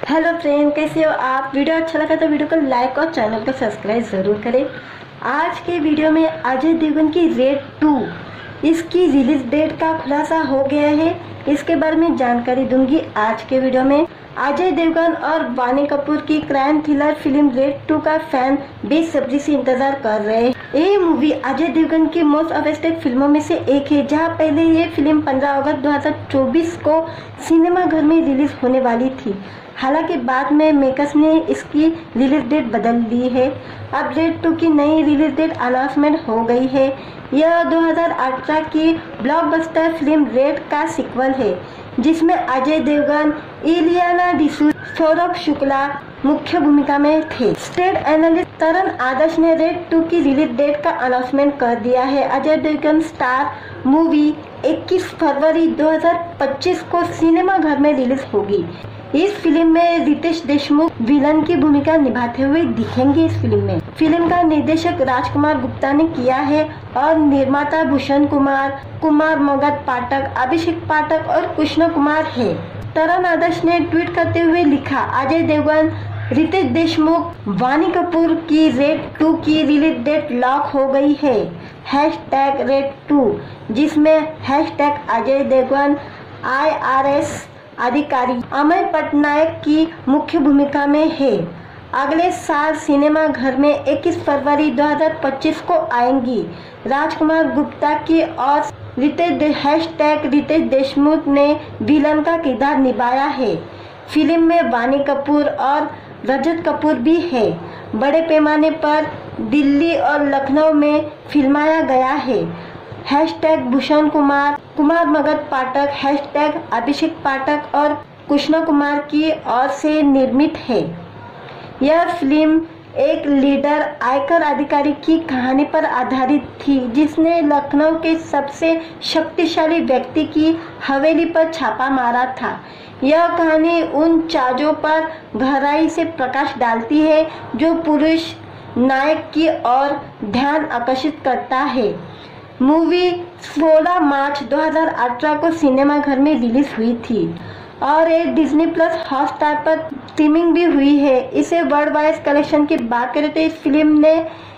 Hello friend, कैसे हो आप। वीडियो अच्छा लगा तो वीडियो को लाइक और चैनल को सब्सक्राइब जरूर करें। आज के वीडियो में अजय देवगन की रेड 2 इसकी रिलीज डेट का खुलासा हो गया है। इसके बारे में जानकारी दूंगी आज के वीडियो में। अजय देवगन और वानी कपूर की क्राइम थ्रिलर फिल्म रेड 2 का फैन बेसब्री से इंतजार कर रहे हैं। ये मूवी अजय देवगन की मोस्ट अवेस्टेड फिल्मों में से एक है, जहां पहले ये फिल्म 15 अगस्त 2024 को सिनेमाघर में रिलीज होने वाली थी। हालांकि बाद में मेकर्स ने इसकी रिलीज डेट बदल दी है। अब रेड 2 की नई रिलीज डेट अनाउंसमेंट हो गई है। यह 2018 की ब्लॉकबस्टर फिल्म रेड का सीक्वल है, जिसमें अजय देवगन, इलियाना डिसूजा, सौरभ शुक्ला मुख्य भूमिका में थे। स्टेट एनालिस्ट तरण आदर्श ने रेड 2 की रिलीज डेट का अनाउंसमेंट कर दिया है। अजय देवगन स्टार मूवी 21 फरवरी 2025 को सिनेमाघर में रिलीज होगी। इस फिल्म में रितेश देशमुख विलन की भूमिका निभाते हुए दिखेंगे। इस फिल्म में फिल्म का निर्देशक राजकुमार गुप्ता ने किया है और निर्माता भूषण कुमार, कुमार मगध पाठक, अभिषेक पाठक और कृष्ण कुमार है। तरण आदर्श ने ट्वीट करते हुए लिखा, अजय देवगन, रितेश देशमुख, वानी कपूर की रेड 2 की रिलीज डेट लॉक हो गई है। #रेड2 जिसमें #अजय देवगन, IRS अधिकारी अमय पटनायक की मुख्य भूमिका में है। अगले साल सिनेमा घर में 21 फरवरी 2025 को आएंगी। राजकुमार गुप्ता की और रितेश देशमुख ने विलन का किरदार निभाया है। फिल्म में वानी कपूर और रजत कपूर भी है। बड़े पैमाने पर दिल्ली और लखनऊ में फिल्माया गया है। भूषण कुमार, कुमार मगध पाठक, अभिषेक पाठक और कृष्ण कुमार की ओर से निर्मित है। यह फिल्म एक लीडर आयकर अधिकारी की कहानी पर आधारित थी, जिसने लखनऊ के सबसे शक्तिशाली व्यक्ति की हवेली पर छापा मारा था। यह कहानी उन चार्जों पर गहराई से प्रकाश डालती है जो पुरुष नायक की ओर ध्यान आकर्षित करता है। मूवी 16 मार्च 2018 को सिनेमाघर में रिलीज हुई थी और ये डिज्नी प्लस हॉटस्टार पर स्ट्रीमिंग भी हुई है। इसे वर्ल्ड वाइड कलेक्शन की बात करें तो इस फिल्म ने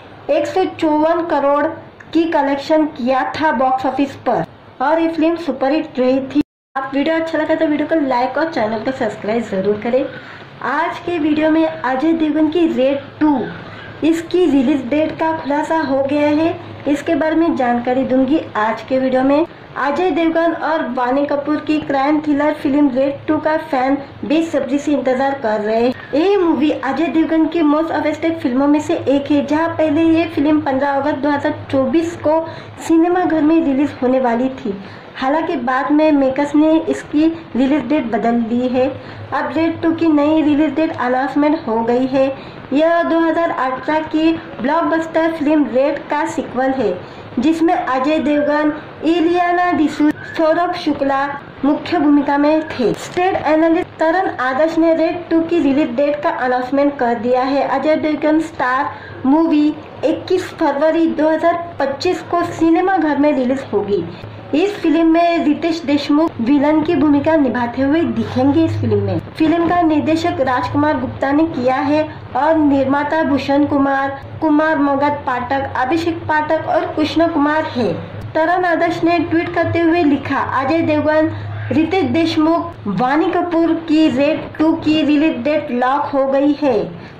154 करोड़ की कलेक्शन किया था बॉक्स ऑफिस पर और ये फिल्म सुपरहिट रही थी। आप वीडियो अच्छा लगा तो वीडियो को लाइक और चैनल को सब्सक्राइब जरूर करें। आज के वीडियो में अजय देवगन की रेड 2 इसकी रिलीज डेट का खुलासा हो गया है। इसके बारे में जानकारी दूंगी आज के वीडियो में। अजय देवगन और वानी कपूर की क्राइम थ्रिलर फिल्म रेड 2 का फैन बेसब्री से इंतजार कर रहे हैं। ये मूवी अजय देवगन की मोस्ट अवेस्टेड फिल्मों में से एक है, जहां पहले ये फिल्म 15 अगस्त 2024 को सिनेमाघर में रिलीज होने वाली थी। हालांकि बाद में मेकर्स ने इसकी रिलीज डेट बदल दी है। अब रेड 2 की नई रिलीज डेट अनाउंसमेंट हो गई है। यह 2018 की ब्लॉकबस्टर फिल्म रेड का सीक्वल है, जिसमें अजय देवगन, इलियाना डिसूजा, सौरभ शुक्ला मुख्य भूमिका में थे। स्टेट एनालिस्ट तरण आदर्श ने रेड 2 की रिलीज डेट का अनाउंसमेंट कर दिया है। अजय देवगन स्टार मूवी 21 फरवरी 2025 को सिनेमाघर में रिलीज होगी। इस फिल्म में रितेश देशमुख विलन की भूमिका निभाते हुए दिखेंगे। इस फिल्म में फिल्म का निर्देशक राजकुमार गुप्ता ने किया है और निर्माता भूषण कुमार, कुमार मगध पाठक, अभिषेक पाठक और कृष्ण कुमार है। तरण आदर्श ने ट्वीट करते हुए लिखा, अजय देवगन, रितेश देशमुख, वानी कपूर की रेड 2 की रिलीज डेट लॉक हो गई है।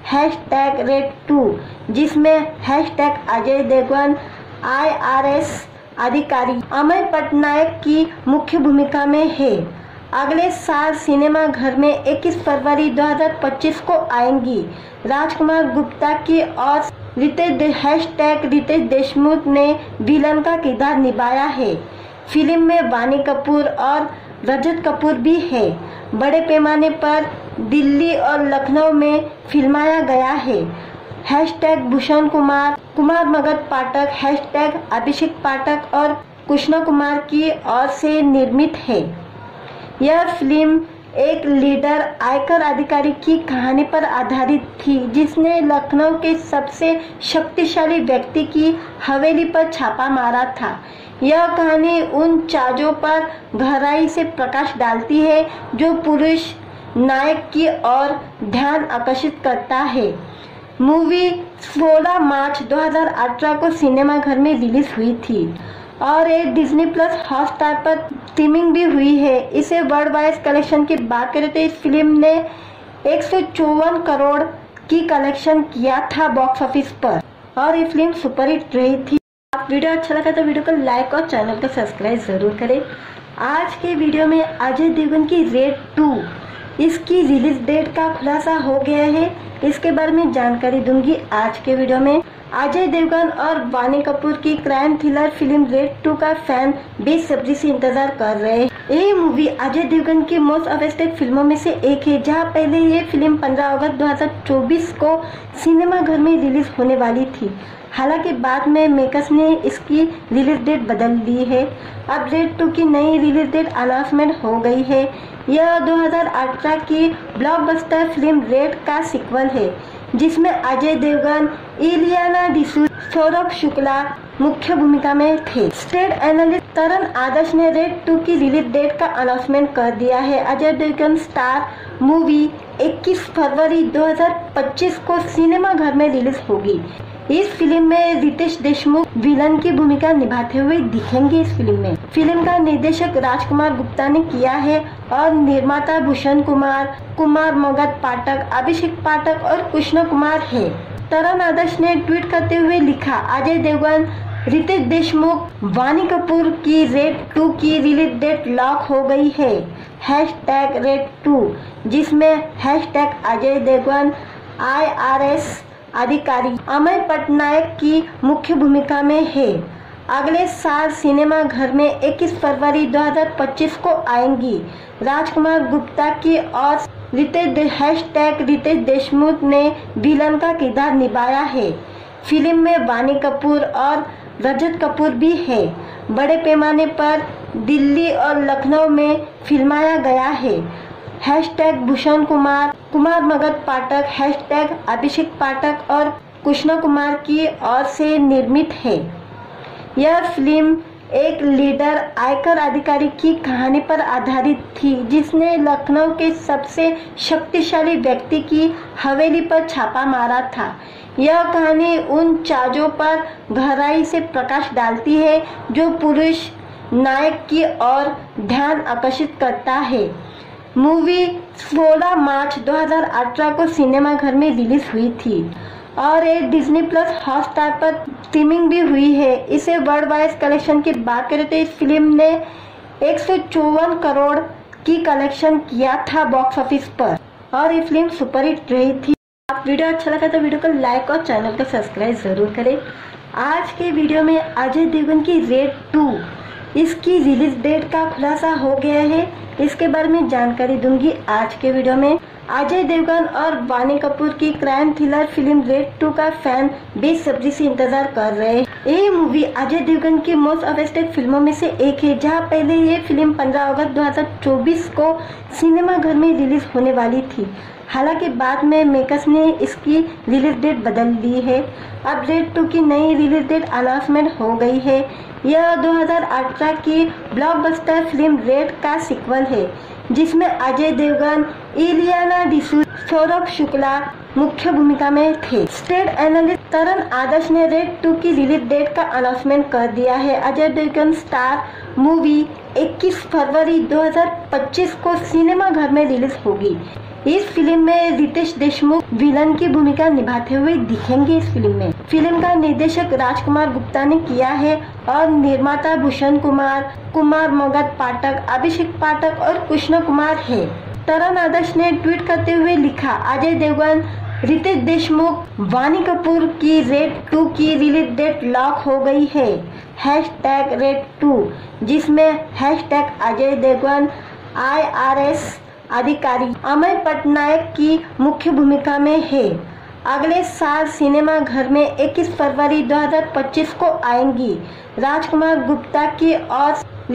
#रेड2 जिसमें #अजय देवगन, IRS अधिकारी अमय पटनायक की मुख्य भूमिका में है। अगले साल सिनेमा घर में 21 फरवरी 2025 को आएंगी। राजकुमार गुप्ता की और रितेश देशमुख ने विलन का किरदार निभाया है। फिल्म में वानी कपूर और रजत कपूर भी है। बड़े पैमाने पर दिल्ली और लखनऊ में फिल्माया गया है। भूषण कुमार, कुमार मगध पाठक, अभिषेक पाठक और कृष्ण कुमार की ओर से निर्मित है। यह फिल्म एक लीडर आयकर अधिकारी की कहानी पर आधारित थी, जिसने लखनऊ के सबसे शक्तिशाली व्यक्ति की हवेली पर छापा मारा था। यह कहानी उन चार्जों पर गहराई से प्रकाश डालती है जो पुरुष नायक की ओर ध्यान आकर्षित करता है। मूवी 16 मार्च 2018 को सिनेमाघर में रिलीज हुई थी और ये डिज्नी प्लस हॉटस्टार पर स्ट्रीमिंग भी हुई है। इसे वर्ल्ड वाइड कलेक्शन की बात करें तो इस फिल्म ने 154 करोड़ की कलेक्शन किया था बॉक्स ऑफिस पर और ये फिल्म सुपरहिट रही थी। आप वीडियो अच्छा लगा तो वीडियो को लाइक और चैनल को सब्सक्राइब जरूर करें। आज के वीडियो में अजय देवगन की रेड 2 इसकी रिलीज डेट का खुलासा हो गया है। इसके बारे में जानकारी दूंगी आज के वीडियो में। अजय देवगन और वानी कपूर की क्राइम थ्रिलर फिल्म रेड 2 का फैन बेसब्री से इंतजार कर रहे हैं। ये मूवी अजय देवगन की मोस्ट अवेस्टेड फिल्मों में से एक है, जहां पहले ये फिल्म 15 अगस्त 2024 को सिनेमाघर में रिलीज होने वाली थी। हालांकि बाद में मेकर्स ने इसकी रिलीज डेट बदल दी है। अब रेड 2 की नई रिलीज डेट अनाउंसमेंट हो गई है। यह 2018 की ब्लॉकबस्टर फिल्म रेड का सीक्वल है, जिसमें अजय देवगन, इलियाना डिसूजा, सौरभ शुक्ला मुख्य भूमिका में थे। स्टेट एनालिस्ट तरण आदर्श ने रेड 2 की रिलीज डेट का अनाउंसमेंट कर दिया है। अजय देवगन स्टार मूवी 21 फरवरी 2025 को सिनेमाघर में रिलीज होगी। इस फिल्म में रितेश देशमुख विलन की भूमिका निभाते हुए दिखेंगे। इस फिल्म का निर्देशक राजकुमार गुप्ता ने किया है और निर्माता भूषण कुमार, कुमार मगध पाठक, अभिषेक पाठक और कृष्ण कुमार है। तरण आदर्श ने ट्वीट करते हुए लिखा, अजय देवगन, रितेश देशमुख, वानी कपूर की रेड 2 की रिलीज डेट लॉक हो गई है। #रेड2 जिसमें #अजय देवगन, IRS अधिकारी अमय पटनायक की मुख्य भूमिका में है। अगले साल सिनेमाघर में 21 फरवरी 2025 को आएंगी। राजकुमार गुप्ता की और रितेश देशमुख ने विलन का किरदार निभाया है। फिल्म में वानी कपूर और रजत कपूर भी है। बड़े पैमाने पर दिल्ली और लखनऊ में फिल्माया गया है। #भूषण कुमार, कुमार मगध पाठक, #अभिषेक पाठक और कृष्ण कुमार की ओर से निर्मित है। यह फिल्म एक लीडर आयकर अधिकारी की कहानी पर आधारित थी, जिसने लखनऊ के सबसे शक्तिशाली व्यक्ति की हवेली पर छापा मारा था। यह कहानी उन चार्जों पर गहराई से प्रकाश डालती है जो पुरुष नायक की ओर ध्यान आकर्षित करता है। मूवी 16 मार्च 2018 को सिनेमाघर में रिलीज हुई थी और ये डिज्नी प्लस हॉटस्टार पर स्ट्रीमिंग भी हुई है। इसे वर्ल्ड वाइड कलेक्शन की बात करें तो इस फिल्म ने 154 करोड़ की कलेक्शन किया था बॉक्स ऑफिस पर और ये फिल्म सुपरहिट रही थी। आप वीडियो अच्छा लगा तो वीडियो को लाइक और चैनल को सब्सक्राइब जरूर करें। आज के वीडियो में अजय देवगन की रेड 2 इसकी रिलीज डेट का खुलासा हो गया है। इसके बारे में जानकारी दूंगी आज के वीडियो में। अजय देवगन और वानी कपूर की क्राइम थ्रिलर फिल्म रेड 2 का फैन बेसब्री से इंतजार कर रहे हैं। ये मूवी अजय देवगन की मोस्ट अवेस्टेड फिल्मों में से एक है, जहां पहले ये फिल्म 15 अगस्त 2024 को सिनेमाघर में रिलीज होने वाली थी। हालांकि बाद में मेकर्स ने इसकी रिलीज डेट बदल दी है। अब रेड 2 की नई रिलीज डेट अनाउंसमेंट हो गई है। यह 2018 की ब्लॉकबस्टर फिल्म रेड का सीक्वल है, जिसमें अजय देवगन, इलियाना डिसूजा, सौरभ शुक्ला मुख्य भूमिका में थे। स्टेट एनालिस्ट तरण आदर्श ने रेड 2 की रिलीज डेट का अनाउंसमेंट कर दिया है। अजय देवगन स्टार मूवी 21 फरवरी 2025 को सिनेमाघर में रिलीज होगी। इस फिल्म में रितेश देशमुख विलन की भूमिका निभाते हुए दिखेंगे। इस फिल्म का निर्देशक राजकुमार गुप्ता ने किया है और निर्माता भूषण कुमार, कुमार मगध पाठक, अभिषेक पाठक और कृष्ण कुमार है। तरण आदर्श ने ट्वीट करते हुए लिखा, अजय देवगन, रितेश देशमुख, वानी कपूर की रेड 2 की रिलीज डेट लॉक हो गई है। #रेड2 जिसमें #अजय देवगन, IRS अधिकारी अमय पटनायक की मुख्य भूमिका में है। अगले साल सिनेमाघर में 21 फरवरी 2025 को आएंगी। राजकुमार गुप्ता की और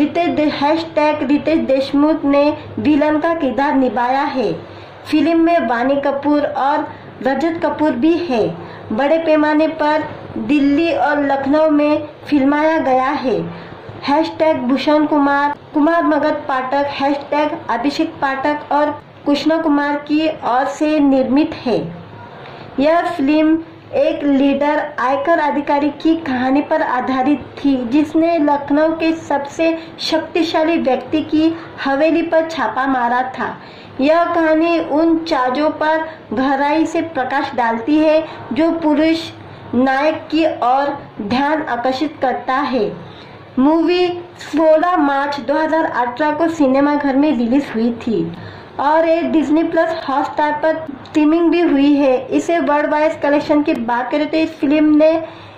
रितेश देशमुख ने विलन का किरदार निभाया है। फिल्म में वानी कपूर और रजत कपूर भी है। बड़े पैमाने पर दिल्ली और लखनऊ में फिल्माया गया है। #भूषण कुमार, कुमार मगध पाठक, #अभिषेक पाठक और कृष्ण कुमार की ओर से निर्मित है। यह फिल्म एक लीडर आयकर अधिकारी की कहानी पर आधारित थी जिसने लखनऊ के सबसे शक्तिशाली व्यक्ति की हवेली पर छापा मारा था। यह कहानी उन चार्जों पर गहराई से प्रकाश डालती है जो पुरुष नायक की ओर ध्यान आकर्षित करता है। मूवी 16 मार्च 2018 को सिनेमाघर में रिलीज हुई थी और ये डिज्नी प्लस हॉटस्टार पर स्ट्रीमिंग भी हुई है। इसे वर्ल्ड वाइड कलेक्शन की बात करें तो इस फिल्म ने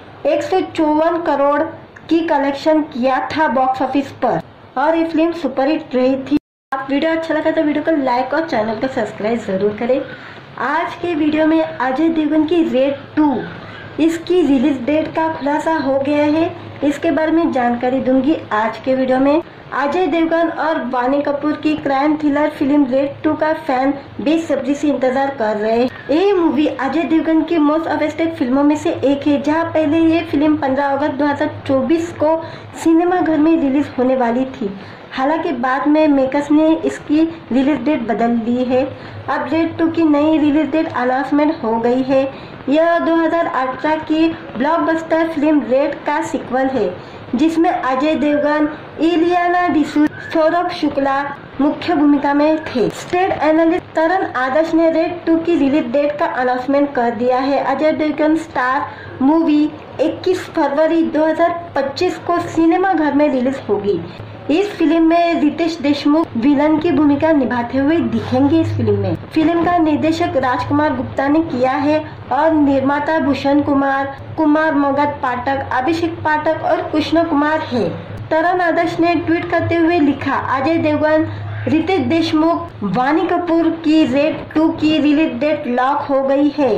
154 करोड़ की कलेक्शन किया था बॉक्स ऑफिस पर और ये फिल्म सुपरहिट रही थी। आप वीडियो अच्छा लगा तो वीडियो को लाइक और चैनल को सब्सक्राइब जरूर करें। आज के वीडियो में अजय देवगन की रेड 2 इसकी रिलीज डेट का खुलासा हो गया है। इसके बारे में जानकारी दूंगी आज के वीडियो में। अजय देवगन और वानी कपूर की क्राइम थ्रिलर फिल्म रेड 2 का फैन बेसब्री से इंतजार कर रहे हैं। ये मूवी अजय देवगन की मोस्ट अवेस्टेड फिल्मों में से एक है, जहां पहले ये फिल्म 15 अगस्त 2024 को सिनेमाघर में रिलीज होने वाली थी। हालांकि बाद में मेकर्स ने इसकी रिलीज डेट बदल दी है। अब रेड 2 की नई रिलीज डेट अनाउंसमेंट हो गई है। यह 2018 की ब्लॉकबस्टर फिल्म रेड का सीक्वल है जिसमें अजय देवगन, इलियाना डिसूजा, सौरभ शुक्ला मुख्य भूमिका में थे। स्टेट एनालिस्ट तरण आदर्श ने रेड 2 की रिलीज डेट का अनाउंसमेंट कर दिया है। अजय देवगन स्टार मूवी 21 फरवरी 2025 को सिनेमाघर में रिलीज होगी। इस फिल्म में रितेश देशमुख विलन की भूमिका निभाते हुए दिखेंगे। इस फिल्म का निर्देशक राजकुमार गुप्ता ने किया है और निर्माता भूषण कुमार, कुमार मगध पाठक, अभिषेक पाठक और कृष्ण कुमार है। तरण आदर्श ने ट्वीट करते हुए लिखा, अजय देवगन, रितेश देशमुख, वानी कपूर की रेड 2 की रिलीज डेट लॉक हो गई है।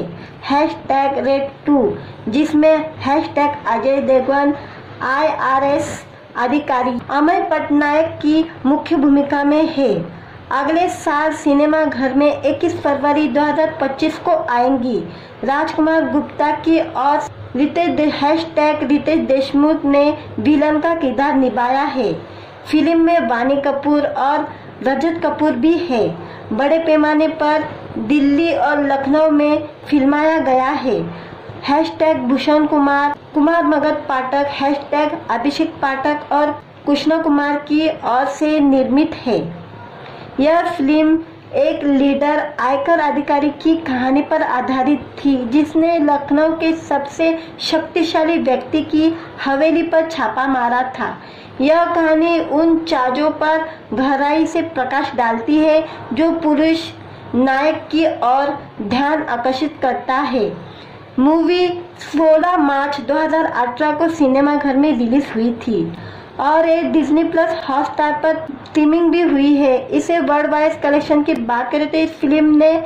#रेड2 जिसमें #अजय देवगन, IRS अधिकारी अमय पटनायक की मुख्य भूमिका में है। अगले साल सिनेमाघर में 21 फरवरी 2025 को आएंगी। राजकुमार गुप्ता की और रितेश देशमुख ने विलन का किरदार निभाया है। फिल्म में वानी कपूर और रजत कपूर भी है। बड़े पैमाने पर दिल्ली और लखनऊ में फिल्माया गया है। भूषण कुमार, कुमार मगध पाठक, अभिषेक पाठक और कृष्ण कुमार की ओर से निर्मित है। यह फिल्म एक लीडर आयकर अधिकारी की कहानी पर आधारित थी जिसने लखनऊ के सबसे शक्तिशाली व्यक्ति की हवेली पर छापा मारा था। यह कहानी उन चार्जों पर गहराई से प्रकाश डालती है जो पुरुष नायक की ओर ध्यान आकर्षित करता है। मूवी 16 मार्च 2018 को सिनेमाघर में रिलीज हुई थी और ये डिज्नी प्लस हॉटस्टार पर स्ट्रीमिंग भी हुई है। इसे वर्ल्ड वाइड कलेक्शन की बात करें तो इस फिल्म ने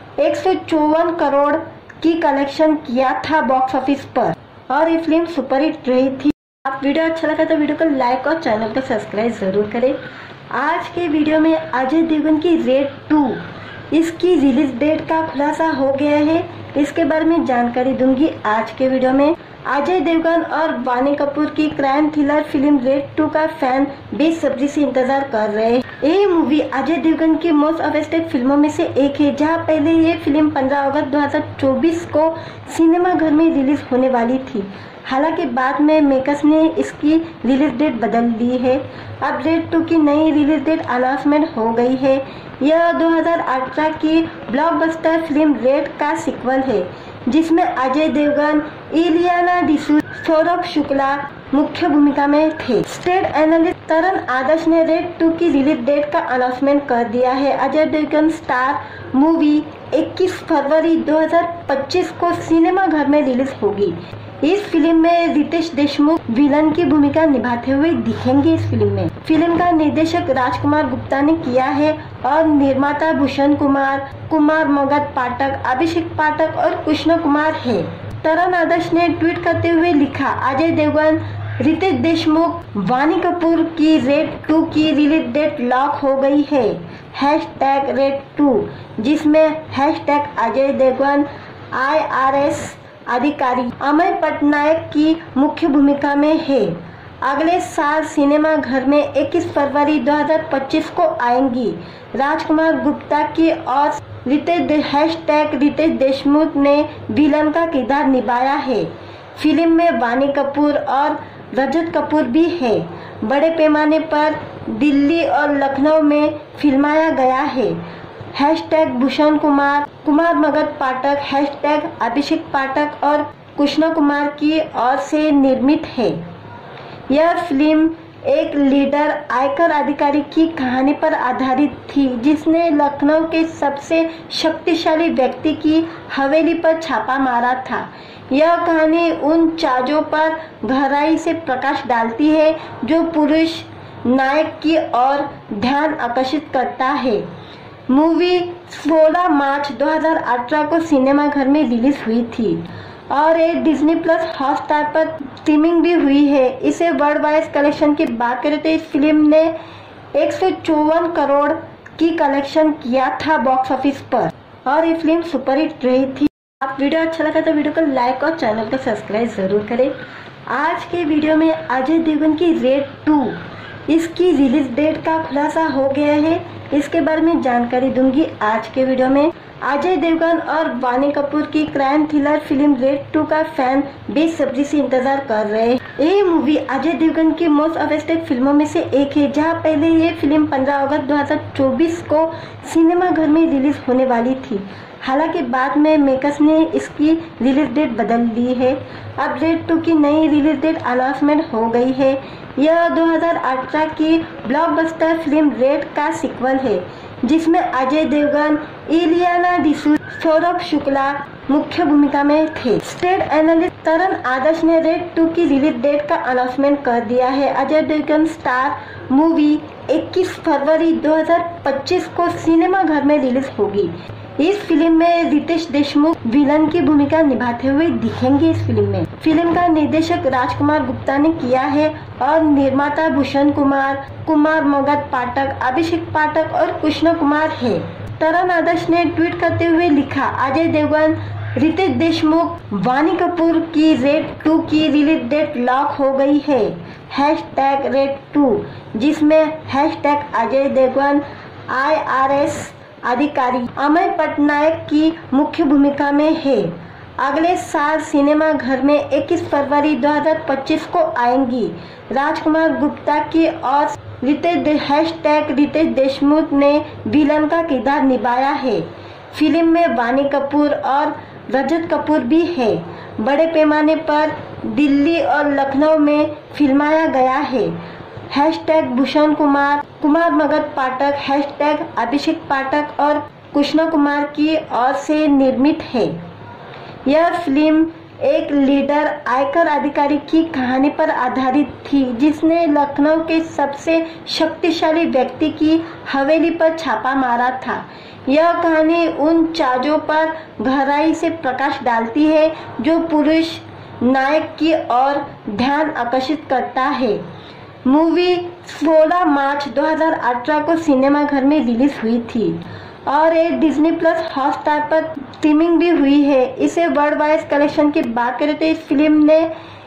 154 करोड़ की कलेक्शन किया था बॉक्स ऑफिस पर और ये फिल्म सुपरहिट रही थी। आप वीडियो अच्छा लगा तो वीडियो को लाइक और चैनल को सब्सक्राइब जरूर करें। आज के वीडियो में अजय देवगन की रेड 2 इसकी रिलीज डेट का खुलासा हो गया है। इसके बारे में जानकारी दूंगी आज के वीडियो में। अजय देवगन और वानी कपूर की क्राइम थ्रिलर फिल्म रेड 2 का फैन बेसब्री से इंतजार कर रहे हैं। ये मूवी अजय देवगन की मोस्ट अवेस्टेड फिल्मों में से एक है, जहां पहले ये फिल्म 15 अगस्त 2024 को सिनेमाघर में रिलीज होने वाली थी। हालांकि बाद में मेकर्स ने इसकी रिलीज डेट बदल दी है। अब रेड 2 की नई रिलीज डेट अनाउंसमेंट हो गई है। यह 2018 की ब्लॉकबस्टर फिल्म रेड का सीक्वल है जिसमें अजय देवगन, इलियाना डिसूजा, सौरभ शुक्ला मुख्य भूमिका में थे। स्टेट एनालिस्ट तरण आदर्श ने रेड 2 की रिलीज डेट का अनाउंसमेंट कर दिया है। अजय देवगन स्टार मूवी 21 फरवरी 2025 को सिनेमाघर में रिलीज होगी। इस फिल्म में रितेश देशमुख विलन की भूमिका निभाते हुए दिखेंगे। इस फिल्म का निर्देशक राजकुमार गुप्ता ने किया है और निर्माता भूषण कुमार, कुमार मगध पाठक, अभिषेक पाठक और कृष्ण कुमार है। तरण आदर्श ने ट्वीट करते हुए लिखा, अजय देवगन, रितेश देशमुख, वानी कपूर की रेड 2 की रिलीज डेट लॉक हो गई है। #रेड2 जिसमें #अजय देवगन, IRS अधिकारी अमय पटनायक की मुख्य भूमिका में है। अगले साल सिनेमा घर में 21 फरवरी 2025 को आएंगी। राजकुमार गुप्ता की और रितेश देशमुख ने विलन का किरदार निभाया है। फिल्म में वानी कपूर और रजत कपूर भी है। बड़े पैमाने पर दिल्ली और लखनऊ में फिल्माया गया है। भूषण कुमार मगध पाठक, अभिषेक पाठक और कृष्णा कुमार की ओर से निर्मित है। यह फिल्म एक लीडर आयकर अधिकारी की कहानी पर आधारित थी, जिसने लखनऊ के सबसे शक्तिशाली व्यक्ति की हवेली पर छापा मारा था। यह कहानी उन चार्जों पर गहराई से प्रकाश डालती है जो पुरुष नायक की ओर ध्यान आकर्षित करता है। मूवी 16 मार्च 2018 को सिनेमाघर में रिलीज हुई थी और ये डिज्नी प्लस हॉटस्टार पर स्ट्रीमिंग भी हुई है। इसे वर्ल्ड वाइड कलेक्शन की बात करें तो इस फिल्म ने 154 करोड़ की कलेक्शन किया था बॉक्स ऑफिस पर और ये फिल्म सुपरहिट रही थी। आप वीडियो अच्छा लगा तो वीडियो को लाइक और चैनल को सब्सक्राइब जरूर करें। आज के वीडियो में अजय देवगन की रेड 2 इसकी रिलीज डेट का खुलासा हो गया है। इसके बारे में जानकारी दूंगी आज के वीडियो में। अजय देवगन और वानी कपूर की क्राइम थ्रिलर फिल्म रेड 2 का फैन बेसब्री से इंतजार कर रहे हैं। ये मूवी अजय देवगन की मोस्ट अवेस्टेड फिल्मों में से एक है, जहां पहले ये फिल्म 15 अगस्त 2024 को सिनेमाघर में रिलीज होने वाली थी। हालांकि बाद में मेकर्स ने इसकी रिलीज डेट बदल दी है। अब रेड 2 की नई रिलीज डेट अनाउंसमेंट हो गई है। यह 2018 की ब्लॉकबस्टर फिल्म रेड का सीक्वल है, जिसमें अजय देवगन, इलियाना डिसूजा, सौरभ शुक्ला मुख्य भूमिका में थे। स्टेट एनालिस्ट तरन आदर्श ने रेड 2 की रिलीज डेट का अनाउंसमेंट कर दिया है। अजय देवगन स्टार मूवी 21 फरवरी 2025 को सिनेमाघर में रिलीज होगी। इस फिल्म में रितेश देशमुख विलन की भूमिका निभाते हुए दिखेंगे। इस फिल्म का निर्देशक राजकुमार गुप्ता ने किया है और निर्माता भूषण कुमार मगध पाठक, अभिषेक पाठक और कृष्णा कुमार है। तरन आदर्श ने ट्वीट करते हुए लिखा, अजय देवगन, रितेश देशमुख, वानी कपूर की रेड 2 की रिलीज डेट लॉक हो गई है। #रेड 2 जिसमें #अजय देवगन, IRS अधिकारी अमय पटनायक की मुख्य भूमिका में है। अगले साल सिनेमा घर में 21 फरवरी 2025 को आएंगी। राजकुमार गुप्ता की और रितेश देशमुख ने विलन का किरदार निभाया है। फिल्म में वानी कपूर और रजत कपूर भी है। बड़े पैमाने पर दिल्ली और लखनऊ में फिल्माया गया है। भूषण कुमार मगध पाठक, अभिषेक पाठक और कृष्णा कुमार की ओर से निर्मित है। यह फिल्म एक लीडर आयकर अधिकारी की कहानी पर आधारित थी, जिसने लखनऊ के सबसे शक्तिशाली व्यक्ति की हवेली पर छापा मारा था। यह कहानी उन चार्जों पर गहराई से प्रकाश डालती है जो पुरुष नायक की ओर ध्यान आकर्षित करता है। मूवी 16 मार्च 2018 को सिनेमाघर में रिलीज हुई थी और ये डिज्नी प्लस हॉटस्टार पर स्ट्रीमिंग भी हुई है। इसे वर्ल्ड वाइड कलेक्शन की बात करें तो इस फिल्म ने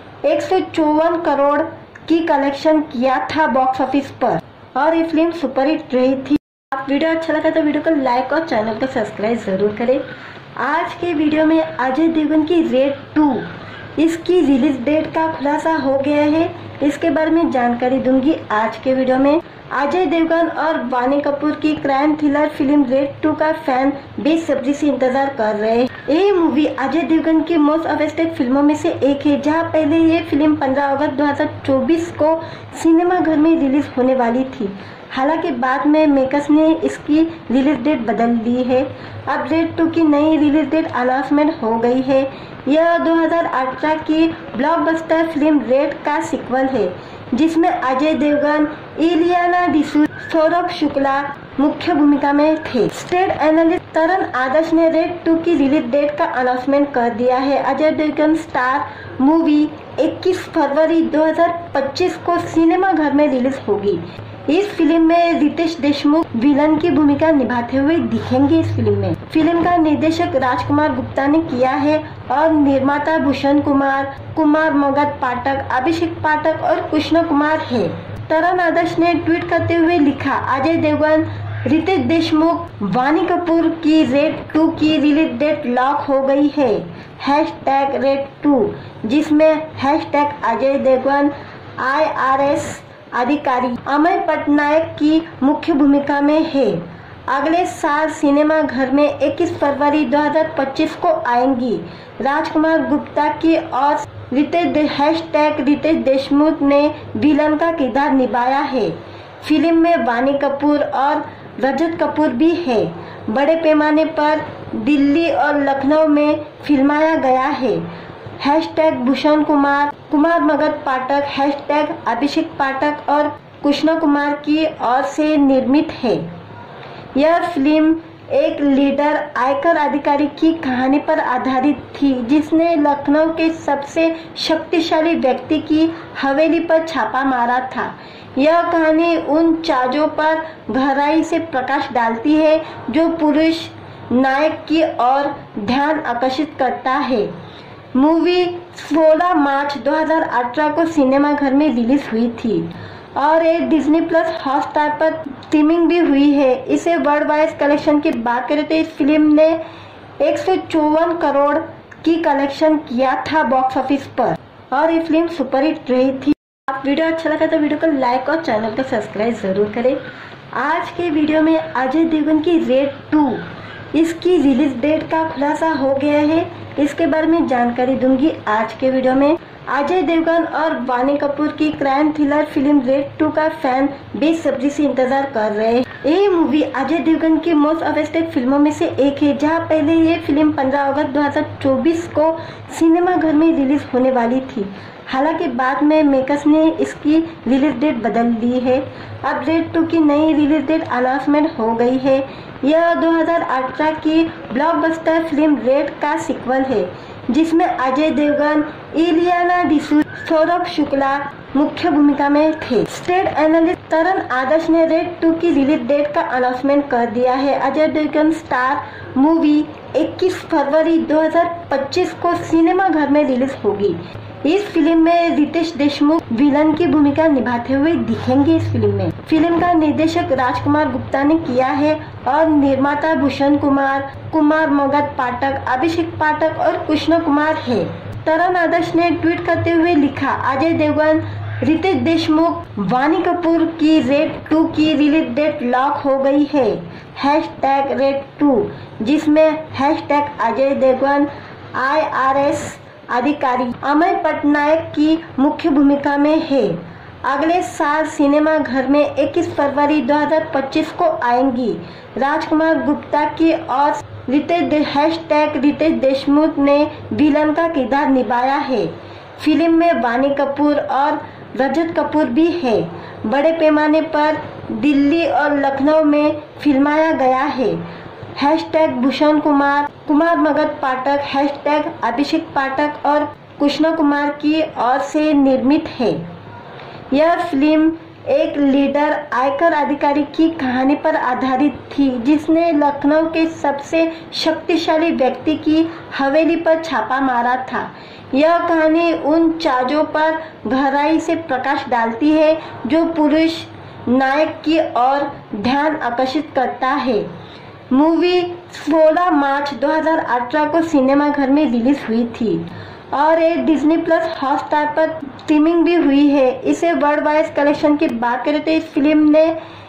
154 करोड़ की कलेक्शन किया था बॉक्स ऑफिस पर और ये फिल्म सुपरहिट रही थी। आप वीडियो अच्छा लगा तो वीडियो को लाइक और चैनल को सब्सक्राइब जरूर करें। आज के वीडियो में अजय देवगन की रेड 2 इसकी रिलीज डेट का खुलासा हो गया है। इसके बारे में जानकारी दूंगी आज के वीडियो में। अजय देवगन और वानी कपूर की क्राइम थ्रिलर फिल्म रेड 2 का फैन बेसब्री से इंतजार कर रहे हैं। ये मूवी अजय देवगन की मोस्ट अवेस्टेड फिल्मों में से एक है, जहां पहले ये फिल्म 15 अगस्त 2024 को सिनेमाघर में रिलीज होने वाली थी। हालांकि बाद में मेकर्स ने इसकी रिलीज डेट बदल दी है। अब रेड 2 की नई रिलीज डेट अनाउंसमेंट हो गई है। यह 2018 की ब्लॉकबस्टर फिल्म रेड का सीक्वल है, जिसमें अजय देवगन, इलियाना डिसूजा, सौरभ शुक्ला मुख्य भूमिका में थे। स्टेट एनालिस्ट तरन आदर्श ने रेड 2 की रिलीज डेट का अनाउंसमेंट कर दिया है। अजय देवगन स्टार मूवी 21 फरवरी 2025 को सिनेमाघर में रिलीज होगी। इस फिल्म में रितेश देशमुख विलन की भूमिका निभाते हुए दिखेंगे। इस फिल्म का निर्देशक राजकुमार गुप्ता ने किया है और निर्माता भूषण कुमार, कुमार मगध पाठक, अभिषेक पाठक और कृष्ण कुमार है। तरण आदर्श ने ट्वीट करते हुए लिखा, अजय देवगन, रितेश देशमुख, वानी कपूर की रेड 2 की रिलीज डेट लॉक हो गई है। #रेड2 जिसमें #अजय देवगन, IRS अधिकारी अमय पटनायक की मुख्य भूमिका में है। अगले साल सिनेमा घर में 21 फरवरी 2025 को आएंगी। राजकुमार गुप्ता की और रितेश देशमुख ने विलन का किरदार निभाया है। फिल्म में वानी कपूर और रजत कपूर भी है। बड़े पैमाने पर दिल्ली और लखनऊ में फिल्माया गया है। #भूषण कुमार, कुमार मगध पाठक, #अभिषेक पाठक और कृष्ण कुमार की ओर से निर्मित है। यह फिल्म एक लीडर आयकर अधिकारी की कहानी पर आधारित थी जिसने लखनऊ के सबसे शक्तिशाली व्यक्ति की हवेली पर छापा मारा था। यह कहानी उन चार्जों पर गहराई से प्रकाश डालती है जो पुरुष नायक की ओर ध्यान आकर्षित करता है। मूवी 16 मार्च 2018 को सिनेमाघर में रिलीज हुई थी और ये डिज्नी प्लस हॉटस्टार पर स्ट्रीमिंग भी हुई है। इसे वर्ल्ड वाइड कलेक्शन की बात करें तो इस फिल्म ने 154 करोड़ की कलेक्शन किया था बॉक्स ऑफिस पर और ये फिल्म सुपरहिट रही थी। आप वीडियो अच्छा लगा तो वीडियो को लाइक और चैनल को सब्सक्राइब जरूर करें। आज के वीडियो में अजय देवगन की रेड 2 इसकी रिलीज डेट का खुलासा हो गया है। इसके बारे में जानकारी दूंगी आज के वीडियो में। अजय देवगन और वानी कपूर की क्राइम थ्रिलर फिल्म रेड 2 का फैन बेसब्री से इंतजार कर रहे हैं। ये मूवी अजय देवगन की मोस्ट अवेस्टेड फिल्मों में से एक है, जहां पहले ये फिल्म 15 अगस्त 2024 को सिनेमाघर में रिलीज होने वाली थी। हालांकि बाद में मेकर्स ने इसकी रिलीज डेट बदल दी है। अब रेड 2 की नई रिलीज डेट अनाउंसमेंट हो गई है। यह 2018 की ब्लॉकबस्टर फिल्म रेड का सीक्वल है जिसमें अजय देवगन, इलियाना डिसूजा, सौरभ शुक्ला मुख्य भूमिका में थे। स्टेट एनालिस्ट तरण आदर्श ने रेड 2 की रिलीज डेट का अनाउंसमेंट कर दिया है। अजय देवगन स्टार मूवी 21 फरवरी 2025 को सिनेमाघर में रिलीज होगी। इस फिल्म में रितेश देशमुख विलन की भूमिका निभाते हुए दिखेंगे। इस फिल्म का निर्देशक राजकुमार गुप्ता ने किया है और निर्माता भूषण कुमार, कुमार मगध पाठक, अभिषेक पाठक और कृष्ण कुमार है। तरण आदर्श ने ट्वीट करते हुए लिखा, अजय देवगन, रितेश देशमुख, वानी कपूर की रेड 2 की रिलीज डेट लॉक हो गई है। #रेड2 जिसमें #अजय देवगन, IRS अधिकारी अमय पटनायक की मुख्य भूमिका में है। अगले साल सिनेमा घर में 21 फरवरी 2025 को आएंगी। राजकुमार गुप्ता की और रितेश देशमुख ने विलन का किरदार निभाया है। फिल्म में वानी कपूर और रजत कपूर भी है। बड़े पैमाने पर दिल्ली और लखनऊ में फिल्माया गया है। #भूषण कुमार, कुमार मगध पाठक, #अभिषेक पाठक और कृष्ण कुमार की ओर से निर्मित है। यह फिल्म एक लीडर आयकर अधिकारी की कहानी पर आधारित थी जिसने लखनऊ के सबसे शक्तिशाली व्यक्ति की हवेली पर छापा मारा था। यह कहानी उन चार्जों पर गहराई से प्रकाश डालती है जो पुरुष नायक की ओर ध्यान आकर्षित करता है। मूवी 16 मार्च 2018 को सिनेमाघर में रिलीज हुई थी और ये डिज्नी प्लस हॉटस्टार पर स्ट्रीमिंग भी हुई है। इसे वर्ल्ड वाइड कलेक्शन की बात करें तो इस फिल्म ने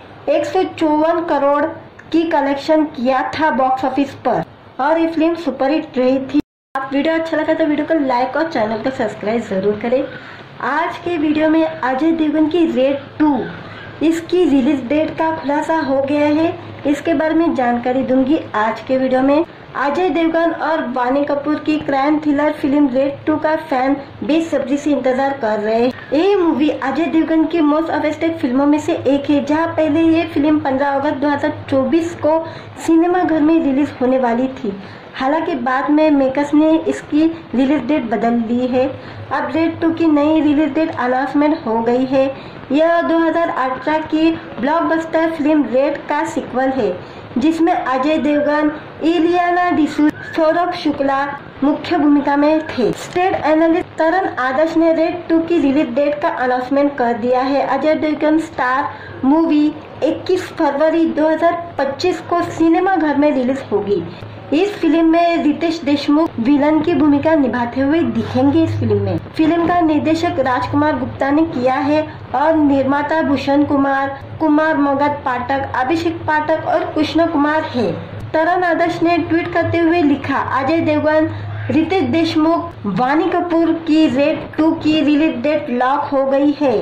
154 करोड़ की कलेक्शन किया था बॉक्स ऑफिस पर और ये फिल्म सुपरहिट रही थी। आप वीडियो अच्छा लगा तो वीडियो को लाइक और चैनल को सब्सक्राइब जरूर करें। आज के वीडियो में अजय देवगन की रेड 2 इसकी रिलीज डेट का खुलासा हो गया है। इसके बारे में जानकारी दूंगी आज के वीडियो में। अजय देवगन और वानी कपूर की क्राइम थ्रिलर फिल्म रेड 2 का फैन बेसब्री से इंतजार कर रहे हैं। ये मूवी अजय देवगन की मोस्ट अवेस्टेड फिल्मों में से एक है, जहां पहले ये फिल्म 15 अगस्त 2024 को सिनेमाघर में रिलीज होने वाली थी। हालांकि बाद में मेकर्स ने इसकी रिलीज डेट बदल दी है। अब रेड 2 की नई रिलीज डेट अनाउंसमेंट हो गई है। यह 2018 की ब्लॉकबस्टर फिल्म रेड का सीक्वल है, जिसमें अजय देवगन, इलियाना डिसूजा, सौरभ शुक्ला मुख्य भूमिका में थे। स्टेट एनालिस्ट तरण आदर्श ने रेड 2 की रिलीज डेट का अनाउंसमेंट कर दिया है। अजय देवगन स्टार मूवी 21 फरवरी 2025 को सिनेमाघर में रिलीज होगी। इस फिल्म में रितेश देशमुख विलन की भूमिका निभाते हुए दिखेंगे। इस फिल्म का निर्देशक राजकुमार गुप्ता ने किया है और निर्माता भूषण कुमार, कुमार मगध पाठक, अभिषेक पाठक और कृष्ण कुमार है। तरण आदर्श ने ट्वीट करते हुए लिखा, अजय देवगन, रितेश देशमुख, वानी कपूर की रेड 2 की रिलीज डेट लॉक हो गई है।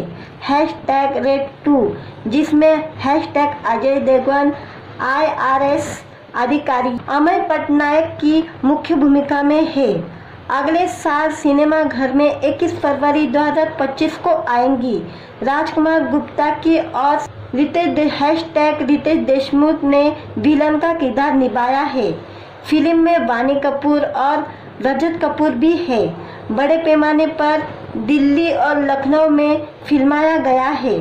#रेड2, जिसमें #अजय देवगन, IRS अधिकारी अमय पटनायक की मुख्य भूमिका में है। अगले साल सिनेमाघर में 21 फरवरी 2025 को आएंगी। राजकुमार गुप्ता की और रितेश देशमुख ने विलन का किरदार निभाया है। फिल्म में वानी कपूर और रजत कपूर भी है। बड़े पैमाने पर दिल्ली और लखनऊ में फिल्माया गया है।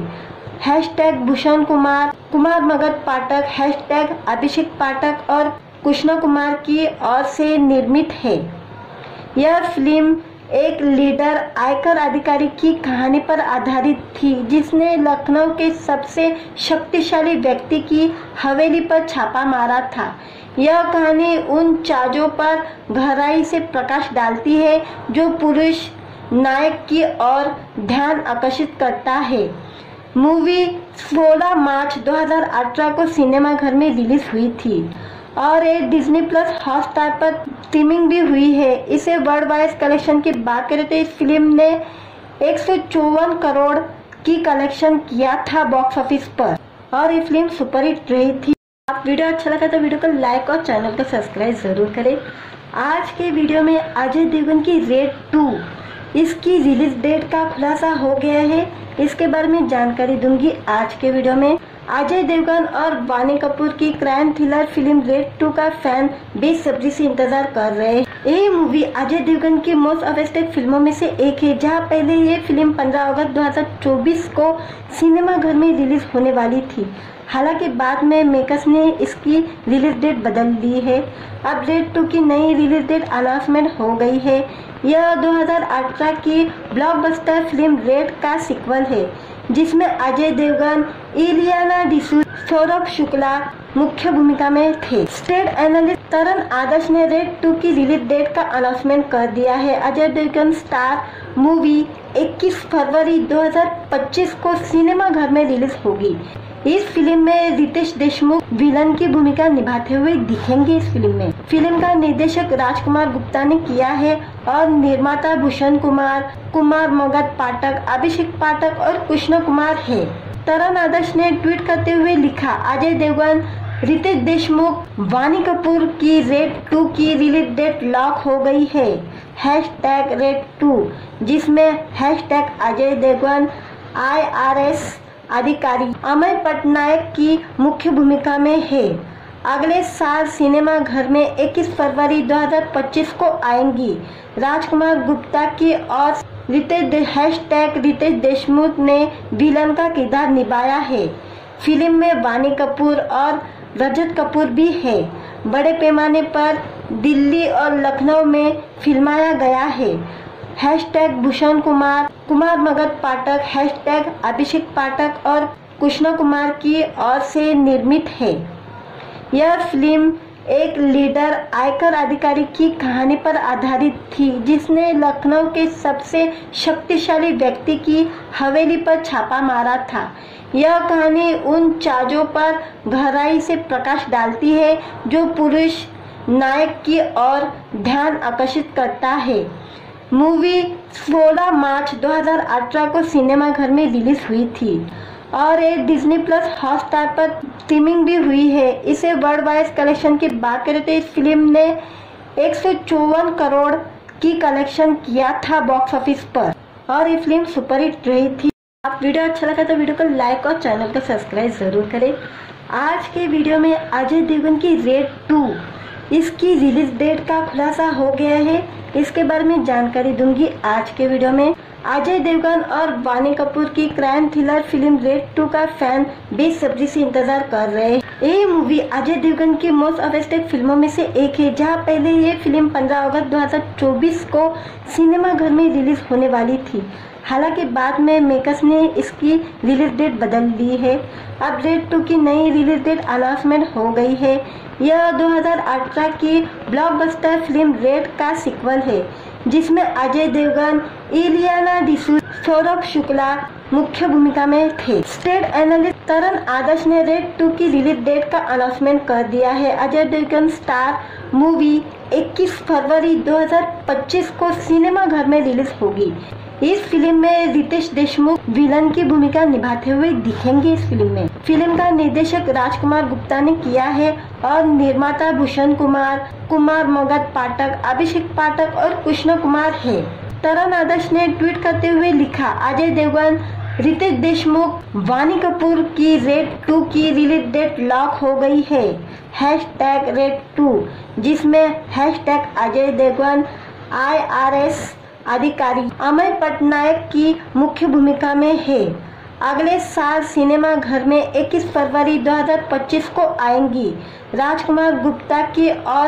#भूषण कुमार, कुमार मगध पाठक, #अभिषेक पाठक और कृष्ण कुमार की ओर से निर्मित है। यह फिल्म एक लीडर आयकर अधिकारी की कहानी पर आधारित थी, जिसने लखनऊ के सबसे शक्तिशाली व्यक्ति की हवेली पर छापा मारा था। यह कहानी उन चार्जों पर गहराई से प्रकाश डालती है जो पुरुष नायक की ओर ध्यान आकर्षित करता है। मूवी 16 मार्च 2018 को सिनेमाघर में रिलीज हुई थी और ये डिज्नी प्लस हॉटस्टार पर स्ट्रीमिंग भी हुई है। इसे वर्ल्ड वाइड कलेक्शन की बात करें तो इस फिल्म ने 154 करोड़ की कलेक्शन किया था बॉक्स ऑफिस पर और ये फिल्म सुपरहिट रही थी। आप वीडियो अच्छा लगा तो वीडियो को लाइक और चैनल को सब्सक्राइब जरूर करें। आज के वीडियो में अजय देवगन की रेड 2 इसकी रिलीज डेट का खुलासा हो गया है। इसके बारे में जानकारी दूंगी आज के वीडियो में। अजय देवगन और वानी कपूर की क्राइम थ्रिलर फिल्म रेड 2 का फैन बेसब्री से इंतजार कर रहे हैं। ये मूवी अजय देवगन की मोस्ट अवेस्टेड फिल्मों में से एक है, जहां पहले ये फिल्म 15 अगस्त 2024 को सिनेमाघर में रिलीज होने वाली थी। हालांकि बाद में मेकर्स ने इसकी रिलीज डेट बदल दी है। अब रेड 2 की नई रिलीज डेट अनाउंसमेंट हो गई है। यह 2018 की ब्लॉकबस्टर फिल्म रेड का सीक्वल है, जिसमें अजय देवगन, इलियाना डिसूजा, सौरभ शुक्ला मुख्य भूमिका में थे। स्टेट एनालिस्ट तरण आदर्श ने रेड 2 की रिलीज डेट का अनाउंसमेंट कर दिया है। अजय देवगन स्टार मूवी 21 फरवरी 2025 को सिनेमाघर में रिलीज होगी। इस फिल्म में रितेश देशमुख विलन की भूमिका निभाते हुए दिखेंगे। इस फिल्म का निर्देशक राजकुमार गुप्ता ने किया है और निर्माता भूषण कुमार, कुमार मगध पाठक, अभिषेक पाठक और कृष्ण कुमार है। तरण आदर्श ने ट्वीट करते हुए लिखा, अजय देवगन, रितेश देशमुख, वानी कपूर की रेड 2 की रिलीज डेट लॉक हो गई है। #रेड2, जिसमें #अजय देवगन, IRS अधिकारी अमय पटनायक की मुख्य भूमिका में है। अगले साल सिनेमाघर में 21 फरवरी 2025 को आएंगी। राजकुमार गुप्ता की और रितेश देशमुख ने विलन का किरदार निभाया है। फिल्म में वानी कपूर और रजत कपूर भी है। बड़े पैमाने पर दिल्ली और लखनऊ में फिल्माया गया है। #भूषण कुमार, कुमार मगध पाठक, #अभिषेक पाठक और कृष्ण कुमार की ओर से निर्मित है। यह फिल्म एक लीडर आयकर अधिकारी की कहानी पर आधारित थी, जिसने लखनऊ के सबसे शक्तिशाली व्यक्ति की हवेली पर छापा मारा था। यह कहानी उन चार्जों पर गहराई से प्रकाश डालती है जो पुरुष नायक की ओर ध्यान आकर्षित करता है। मूवी 16 मार्च 2018 को सिनेमाघर में रिलीज हुई थी और ये डिज्नी प्लस हॉटस्टार पर स्ट्रीमिंग भी हुई है। इसे वर्ल्ड वाइड कलेक्शन की बात करें तो इस फिल्म ने 154 करोड़ की कलेक्शन किया था बॉक्स ऑफिस पर और ये फिल्म सुपरहिट रही थी। आप वीडियो अच्छा लगा तो वीडियो को लाइक और चैनल को सब्सक्राइब जरूर करें। आज के वीडियो में अजय देवगन की रेड 2 इसकी रिलीज डेट का खुलासा हो गया है। इसके बारे में जानकारी दूंगी आज के वीडियो में। अजय देवगन और वानी कपूर की क्राइम थ्रिलर फिल्म रेड 2 का फैन बेसब्री से इंतजार कर रहे हैं। ये मूवी अजय देवगन की मोस्ट अवेस्टेड फिल्मों में से एक है, जहां पहले ये फिल्म 15 अगस्त 2024 को सिनेमाघर में रिलीज होने वाली थी। हालांकि बाद में मेकर्स ने इसकी रिलीज डेट बदल दी है। अब रेड 2 की नई रिलीज डेट अनाउंसमेंट हो गई है। यह 2018 की ब्लॉकबस्टर फिल्म रेड का सीक्वल है, जिसमें अजय देवगन, इलियाना डिसूजा, सौरभ शुक्ला मुख्य भूमिका में थे। स्टेट एनालिस्ट तरण आदर्श ने रेड 2 की रिलीज डेट का अनाउंसमेंट कर दिया है। अजय देवगन स्टार मूवी 21 फरवरी 2025 को सिनेमाघर में रिलीज होगी। इस फिल्म में रितेश देशमुख विलन की भूमिका निभाते हुए दिखेंगे। इस फिल्म का निर्देशक राजकुमार गुप्ता ने किया है और निर्माता भूषण कुमार, कुमार मगध पाठक, अभिषेक पाठक और कृष्ण कुमार है। तरण आदर्श ने ट्वीट करते हुए लिखा, अजय देवगन, रितेश देशमुख, वानी कपूर की रेड 2 की रिलीज डेट लॉक हो गई है। #रेड2 जिसमें #अजय देवगन, IRS अधिकारी अमय पटनायक की मुख्य भूमिका में है। अगले साल सिनेमा घर में 21 फरवरी 2025 को आएंगी। राजकुमार गुप्ता की और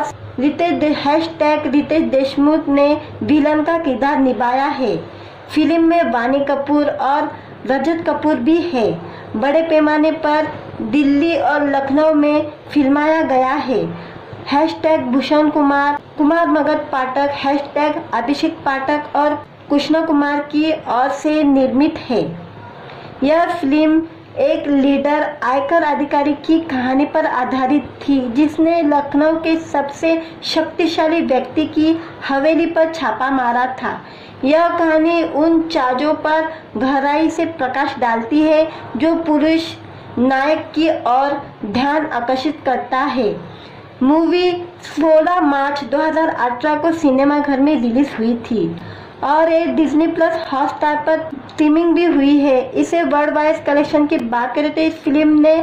रितेश देशमुख ने विलन का किरदार निभाया है। फिल्म में वानी कपूर और रजत कपूर भी है। बड़े पैमाने पर दिल्ली और लखनऊ में फिल्माया गया है। भूषण कुमार, कुमार मगध पाठक, अभिषेक पाठक और कृष्ण कुमार की ओर से निर्मित है। यह फिल्म एक लीडर आयकर अधिकारी की कहानी पर आधारित थी, जिसने लखनऊ के सबसे शक्तिशाली व्यक्ति की हवेली पर छापा मारा था। यह कहानी उन चार्जों पर गहराई से प्रकाश डालती है जो पुरुष नायक की ओर ध्यान आकर्षित करता है। मूवी 16 मार्च 2018 को सिनेमाघर में रिलीज हुई थी और ये डिज्नी प्लस हॉटस्टार पर स्ट्रीमिंग भी हुई है। इसे वर्ल्ड वाइड कलेक्शन की बात करें तो इस फिल्म ने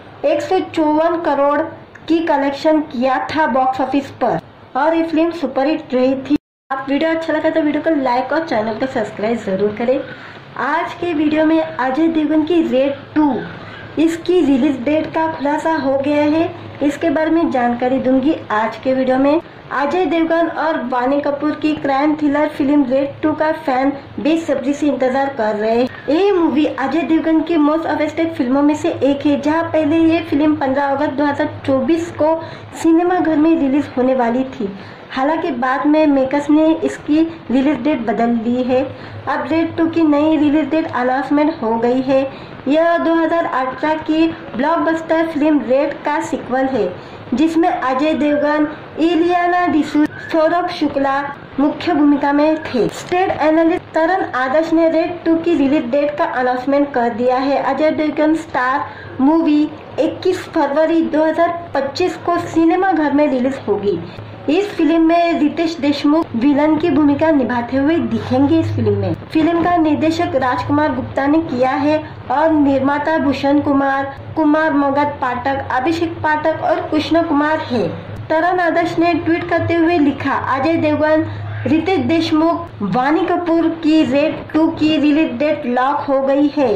154 करोड़ की कलेक्शन किया था बॉक्स ऑफिस पर और ये फिल्म सुपरहिट रही थी। आप वीडियो अच्छा लगा तो वीडियो को लाइक और चैनल को सब्सक्राइब जरूर करें। आज के वीडियो में अजय देवगन की रेड 2 इसकी रिलीज डेट का खुलासा हो गया है। इसके बारे में जानकारी दूंगी आज के वीडियो में। अजय देवगन और वानी कपूर की क्राइम थ्रिलर फिल्म रेड 2 का फैन बेसब्री से इंतजार कर रहे हैं। ये मूवी अजय देवगन की मोस्ट अवेस्टेड फिल्मों में से एक है, जहां पहले ये फिल्म 15 अगस्त 2024 को सिनेमाघर में रिलीज होने वाली थी। हालांकि बाद में मेकर्स ने इसकी रिलीज डेट बदल दी है। अब रेड 2 की नई रिलीज डेट अनाउंसमेंट हो गई है। यह 2018 की ब्लॉकबस्टर फिल्म रेड का सीक्वल है, जिसमें अजय देवगन, इलियाना डिसूजा, सौरभ शुक्ला मुख्य भूमिका में थे। स्टेट एनालिस्ट तरण आदर्श ने रेड 2 की रिलीज डेट का अनाउंसमेंट कर दिया है। अजय देवगन स्टार मूवी 21 फरवरी 2025 को सिनेमाघर में रिलीज होगी। इस फिल्म में रितेश देशमुख विलन की भूमिका निभाते हुए दिखेंगे। इस फिल्म का निर्देशक राजकुमार गुप्ता ने किया है और निर्माता भूषण कुमार, कुमार मगध पाठक, अभिषेक पाठक और कृष्ण कुमार है। तरण आदर्श ने ट्वीट करते हुए लिखा, अजय देवगन, रितेश देशमुख, वानी कपूर की रेड 2 की रिलीज डेट लॉक हो गई है।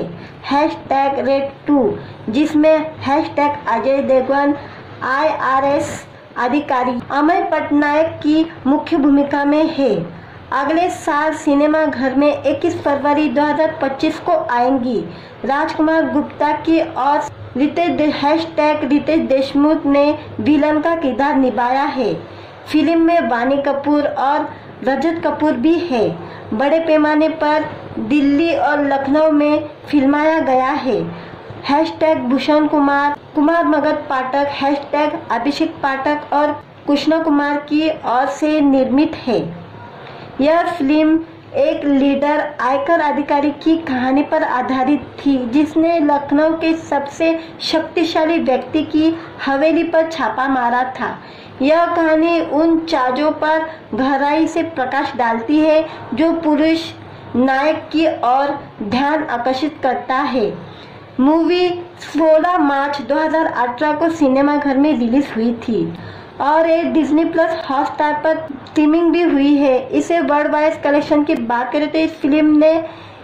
#रेड2 जिसमें #अजय देवगन, IRS अधिकारी अमय पटनायक की मुख्य भूमिका में है। अगले साल सिनेमा घर में 21 फरवरी 2025 को आएंगी। राजकुमार गुप्ता की और रितेश देशमुख ने विलन का किरदार निभाया है। फिल्म में वानी कपूर और रजत कपूर भी है। बड़े पैमाने पर दिल्ली और लखनऊ में फिल्माया गया है। भूषण कुमार, कुमार मगध पाठक, अभिषेक पाठक और कृष्ण कुमार की ओर से निर्मित है। यह फिल्म एक लीडर आयकर अधिकारी की कहानी पर आधारित थी, जिसने लखनऊ के सबसे शक्तिशाली व्यक्ति की हवेली पर छापा मारा था। यह कहानी उन चार्जों पर गहराई से प्रकाश डालती है जो पुरुष नायक की ओर ध्यान आकर्षित करता है। मूवी 16 मार्च 2018 को सिनेमाघर में रिलीज हुई थी और ये डिज्नी प्लस हॉटस्टार पर स्ट्रीमिंग भी हुई है। इसे वर्ल्ड वाइड कलेक्शन की बात करें तो इस फिल्म ने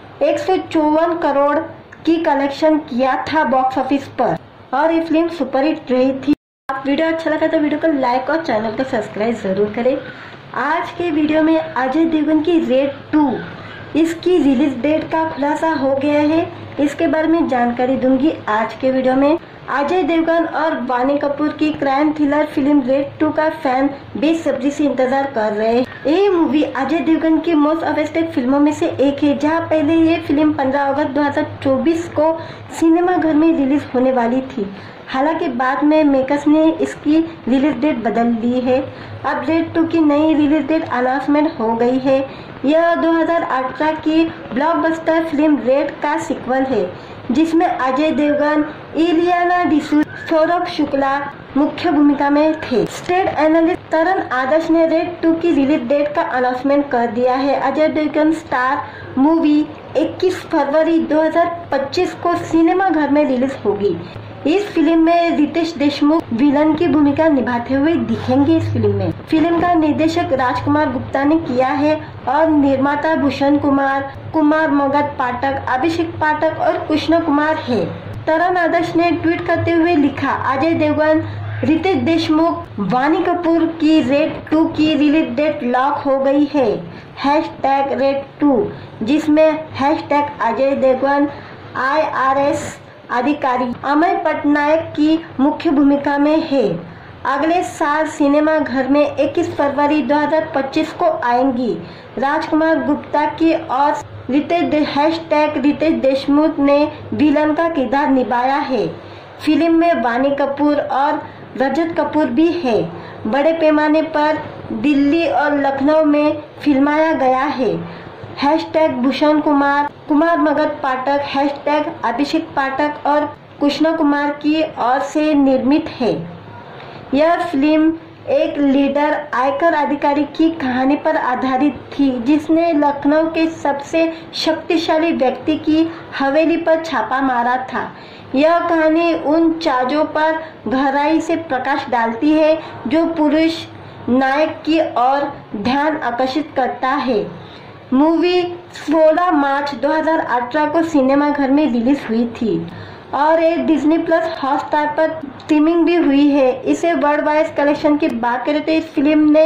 154 करोड़ की कलेक्शन किया था बॉक्स ऑफिस पर और ये फिल्म सुपरहिट रही थी। आप वीडियो अच्छा लगा तो वीडियो को लाइक और चैनल को सब्सक्राइब जरूर करें। आज के वीडियो में अजय देवगन की रेड 2 इसकी रिलीज डेट का खुलासा हो गया है। इसके बारे में जानकारी दूंगी आज के वीडियो में। अजय देवगन और वानी कपूर की क्राइम थ्रिलर फिल्म रेड 2 का फैन बेसब्री से इंतजार कर रहे हैं। ये मूवी अजय देवगन की मोस्ट अवेस्टेड फिल्मों में से एक है, जहां पहले ये फिल्म 15 अगस्त 2024 को सिनेमाघर में रिलीज होने वाली थी। हालांकि बाद में मेकर्स ने इसकी रिलीज डेट बदल दी है। अब रेड 2 की नई रिलीज डेट अनाउंसमेंट हो गई है। यह 2018 की ब्लॉकबस्टर फिल्म रेड का सीक्वल है, जिसमें अजय देवगन, इलियाना डिसूजा, सौरभ शुक्ला मुख्य भूमिका में थे। स्टेट एनालिस्ट तरण आदर्श ने रेड 2 की रिलीज डेट का अनाउंसमेंट कर दिया है। अजय देवगन स्टार मूवी 21 फरवरी 2025 को सिनेमाघर में रिलीज होगी। इस फिल्म में रितेश देशमुख विलन की भूमिका निभाते हुए दिखेंगे। इस फिल्म का निर्देशक राजकुमार गुप्ता ने किया है और निर्माता भूषण कुमार, कुमार मगध पाठक, अभिषेक पाठक और कृष्ण कुमार है। तरण आदर्श ने ट्वीट करते हुए लिखा, अजय देवगन, रितेश देशमुख, वानी कपूर की रेड 2 की रिलीज डेट लॉक हो गई है। #रेड2 जिसमें #अजय देवगन, IRS अधिकारी अमय पटनायक की मुख्य भूमिका में है। अगले साल सिनेमाघर में 21 फरवरी 2025 को आएंगी। राजकुमार गुप्ता की और रितेश देशमुख ने विलन का किरदार निभाया है। फिल्म में वानी कपूर और रजत कपूर भी है। बड़े पैमाने पर दिल्ली और लखनऊ में फिल्माया गया है। #भूषण कुमार, कुमार मगध पाठक, #अभिषेक पाठक और कृष्ण कुमार की ओर से निर्मित है। यह फिल्म एक लीडर आयकर अधिकारी की कहानी पर आधारित थी, जिसने लखनऊ के सबसे शक्तिशाली व्यक्ति की हवेली पर छापा मारा था। यह कहानी उन चार्जों पर गहराई से प्रकाश डालती है जो पुरुष नायक की ओर ध्यान आकर्षित करता है। मूवी 16 मार्च 2018 को सिनेमाघर में रिलीज हुई थी और ये डिज्नी प्लस हॉटस्टार पर स्ट्रीमिंग भी हुई है। इसे वर्ल्ड वाइड कलेक्शन की बात करें तो इस फिल्म ने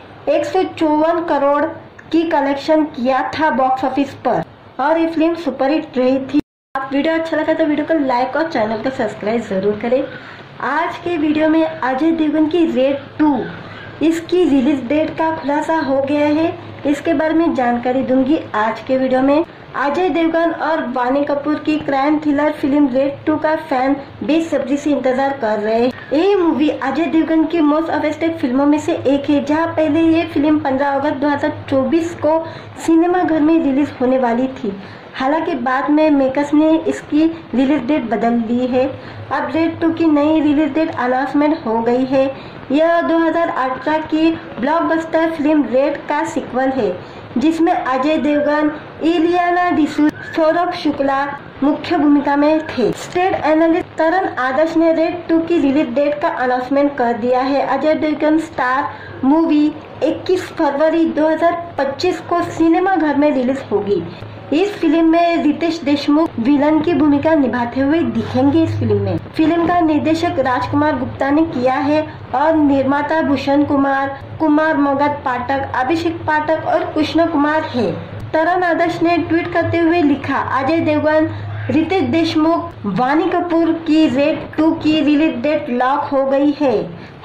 154 करोड़ की कलेक्शन किया था बॉक्स ऑफिस पर और ये फिल्म सुपरहिट रही थी। आप वीडियो अच्छा लगा तो वीडियो को लाइक और चैनल को सब्सक्राइब जरूर करें। आज के वीडियो में अजय देवगन की रेड 2 इसकी रिलीज डेट का खुलासा हो गया है। इसके बारे में जानकारी दूंगी आज के वीडियो में। अजय देवगन और वानी कपूर की क्राइम थ्रिलर फिल्म रेड 2 का फैन बेसब्री से इंतजार कर रहे हैं। ये मूवी अजय देवगन की मोस्ट अवेस्टेड फिल्मों में से एक है, जहां पहले ये फिल्म 15 अगस्त 2024 को सिनेमाघर में रिलीज होने वाली थी। हालांकि बाद में मेकर्स ने इसकी रिलीज डेट बदल दी है। अब रेड 2 की नई रिलीज डेट अनाउंसमेंट हो गई है। यह 2018 की ब्लॉकबस्टर फिल्म रेड का सीक्वल है, जिसमें अजय देवगन, इलियाना डिसूजा, सौरभ शुक्ला मुख्य भूमिका में थे। स्टेट एनालिस्ट तरण आदर्श ने रेड 2 की रिलीज डेट का अनाउंसमेंट कर दिया है। अजय देवगन स्टार मूवी 21 फरवरी 2025 को सिनेमाघर में रिलीज होगी। इस फिल्म में रितेश देशमुख विलन की भूमिका निभाते हुए दिखेंगे। इस फिल्म का निर्देशक राजकुमार गुप्ता ने किया है और निर्माता भूषण कुमार, कुमार मगध पाठक, अभिषेक पाठक और कृष्ण कुमार है। तरण आदर्श ने ट्वीट करते हुए लिखा, अजय देवगन, रितेश देशमुख, वानी कपूर की रेड 2 की रिलीज डेट लॉक हो गई है।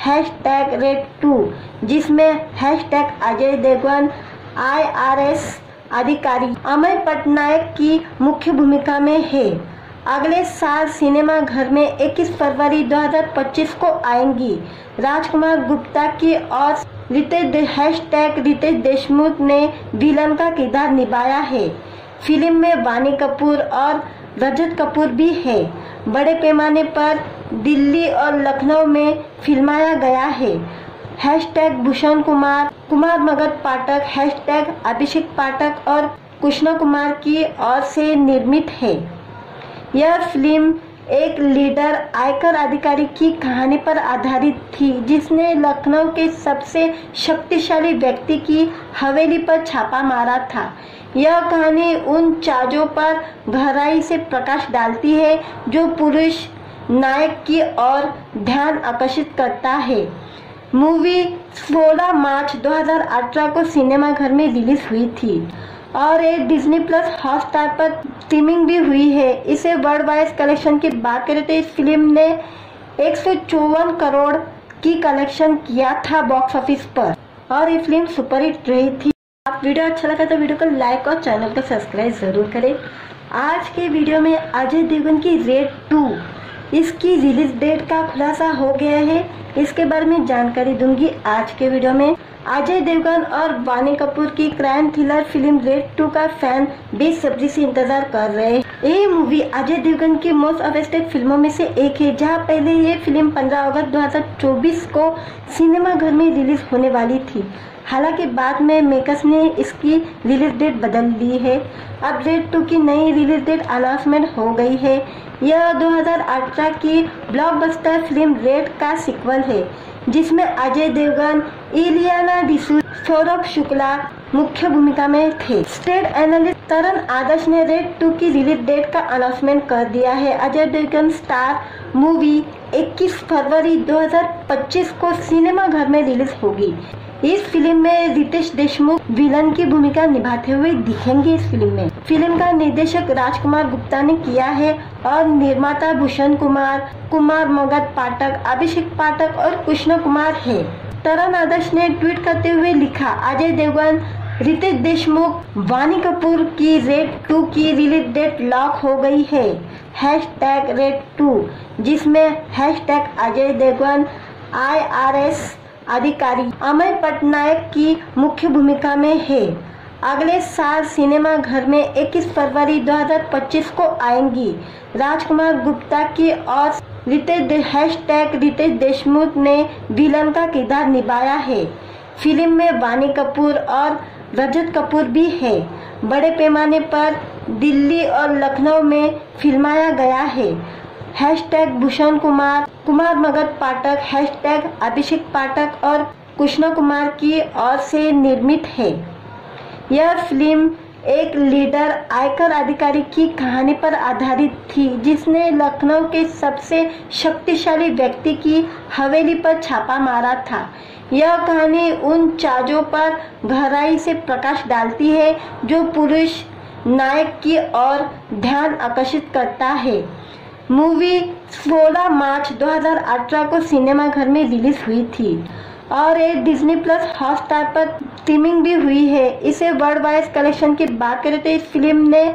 #रेड2 जिसमें #अजय देवगन, IRS अधिकारी अमय पटनायक की मुख्य भूमिका में है। अगले साल सिनेमाघर में 21 फरवरी 2025 को आएंगी। राजकुमार गुप्ता की और रितेश देशमुख ने विलन का किरदार निभाया है। फिल्म में वानी कपूर और रजत कपूर भी है। बड़े पैमाने पर दिल्ली और लखनऊ में फिल्माया गया है। #भूषण कुमार, कुमार मगध पाठक, #अभिषेक पाठक और कृष्ण कुमार की ओर से निर्मित है। यह फिल्म एक लीडर आयकर अधिकारी की कहानी पर आधारित थी जिसने लखनऊ के सबसे शक्तिशाली व्यक्ति की हवेली पर छापा मारा था। यह कहानी उन चार्जों पर गहराई से प्रकाश डालती है जो पुरुष नायक की ओर ध्यान आकर्षित करता है। मूवी 16 मार्च 2018 को सिनेमाघर में रिलीज हुई थी और ये डिज्नी प्लस हॉटस्टार पर स्ट्रीमिंग भी हुई है। इसे वर्ल्ड वाइड कलेक्शन की बात करें तो इस फिल्म ने 154 करोड़ की कलेक्शन किया था बॉक्स ऑफिस पर और ये फिल्म सुपरहिट रही थी। आप वीडियो अच्छा लगा तो वीडियो को लाइक और चैनल को सब्सक्राइब जरूर करें। आज के वीडियो में अजय देवगन की रेड 2 इसकी रिलीज डेट का खुलासा हो गया है। इसके बारे में जानकारी दूंगी आज के वीडियो में। अजय देवगन और वानी कपूर की क्राइम थ्रिलर फिल्म रेड 2 का फैन बेसब्री से इंतजार कर रहे हैं। ये मूवी अजय देवगन की मोस्ट अवेस्टेड फिल्मों में से एक है, जहां पहले ये फिल्म 15 अगस्त 2024 को सिनेमाघर में रिलीज होने वाली थी। हालांकि बाद में मेकर्स ने इसकी रिलीज डेट बदल ली है। अब रेड 2 की नई रिलीज डेट अनाउंसमेंट हो गई है। यह 2018 की ब्लॉकबस्टर फिल्म रेड का सीक्वल है जिसमें अजय देवगन, इलियाना डिसूजा, सौरभ शुक्ला मुख्य भूमिका में थे। स्टेट एनालिस्ट तरण आदर्श ने रेड 2 की रिलीज डेट का अनाउंसमेंट कर दिया है। अजय देवगन स्टार मूवी 21 फरवरी 2025 को सिनेमाघर में रिलीज होगी। इस फिल्म में रितेश देशमुख विलन की भूमिका निभाते हुए दिखेंगे। इस फिल्म का निर्देशक राजकुमार गुप्ता ने किया है और निर्माता भूषण कुमार, कुमार मगध पाठक, अभिषेक पाठक और कृष्ण कुमार है। तरण आदर्श ने ट्वीट करते हुए लिखा, अजय देवगन, रितेश देशमुख, वानी कपूर की रेड 2 की रिलीज डेट लॉक हो गई है। #रेड2 जिसमें #अजय देवगन, IRS अधिकारी अमय पटनायक की मुख्य भूमिका में है। अगले साल सिनेमाघर में 21 फरवरी 2025 को आएंगी। राजकुमार गुप्ता की और रितेश देशमुख ने विलन का किरदार निभाया है। फिल्म में वानी कपूर और रजत कपूर भी है। बड़े पैमाने पर दिल्ली और लखनऊ में फिल्माया गया है। भूषण कुमार, कुमार मगध पाठक, अभिषेक पाठक और कृष्ण कुमार की ओर से निर्मित है। यह फिल्म एक लीडर आयकर अधिकारी की कहानी पर आधारित थी जिसने लखनऊ के सबसे शक्तिशाली व्यक्ति की हवेली पर छापा मारा था। यह कहानी उन चार्जों पर गहराई से प्रकाश डालती है जो पुरुष नायक की ओर ध्यान आकर्षित करता है। मूवी 16 मार्च 2018 को सिनेमाघर में रिलीज हुई थी और ये डिज्नी प्लस हॉटस्टार पर स्ट्रीमिंग भी हुई है। इसे वर्ल्ड वाइड कलेक्शन की बात करें तो इस फिल्म ने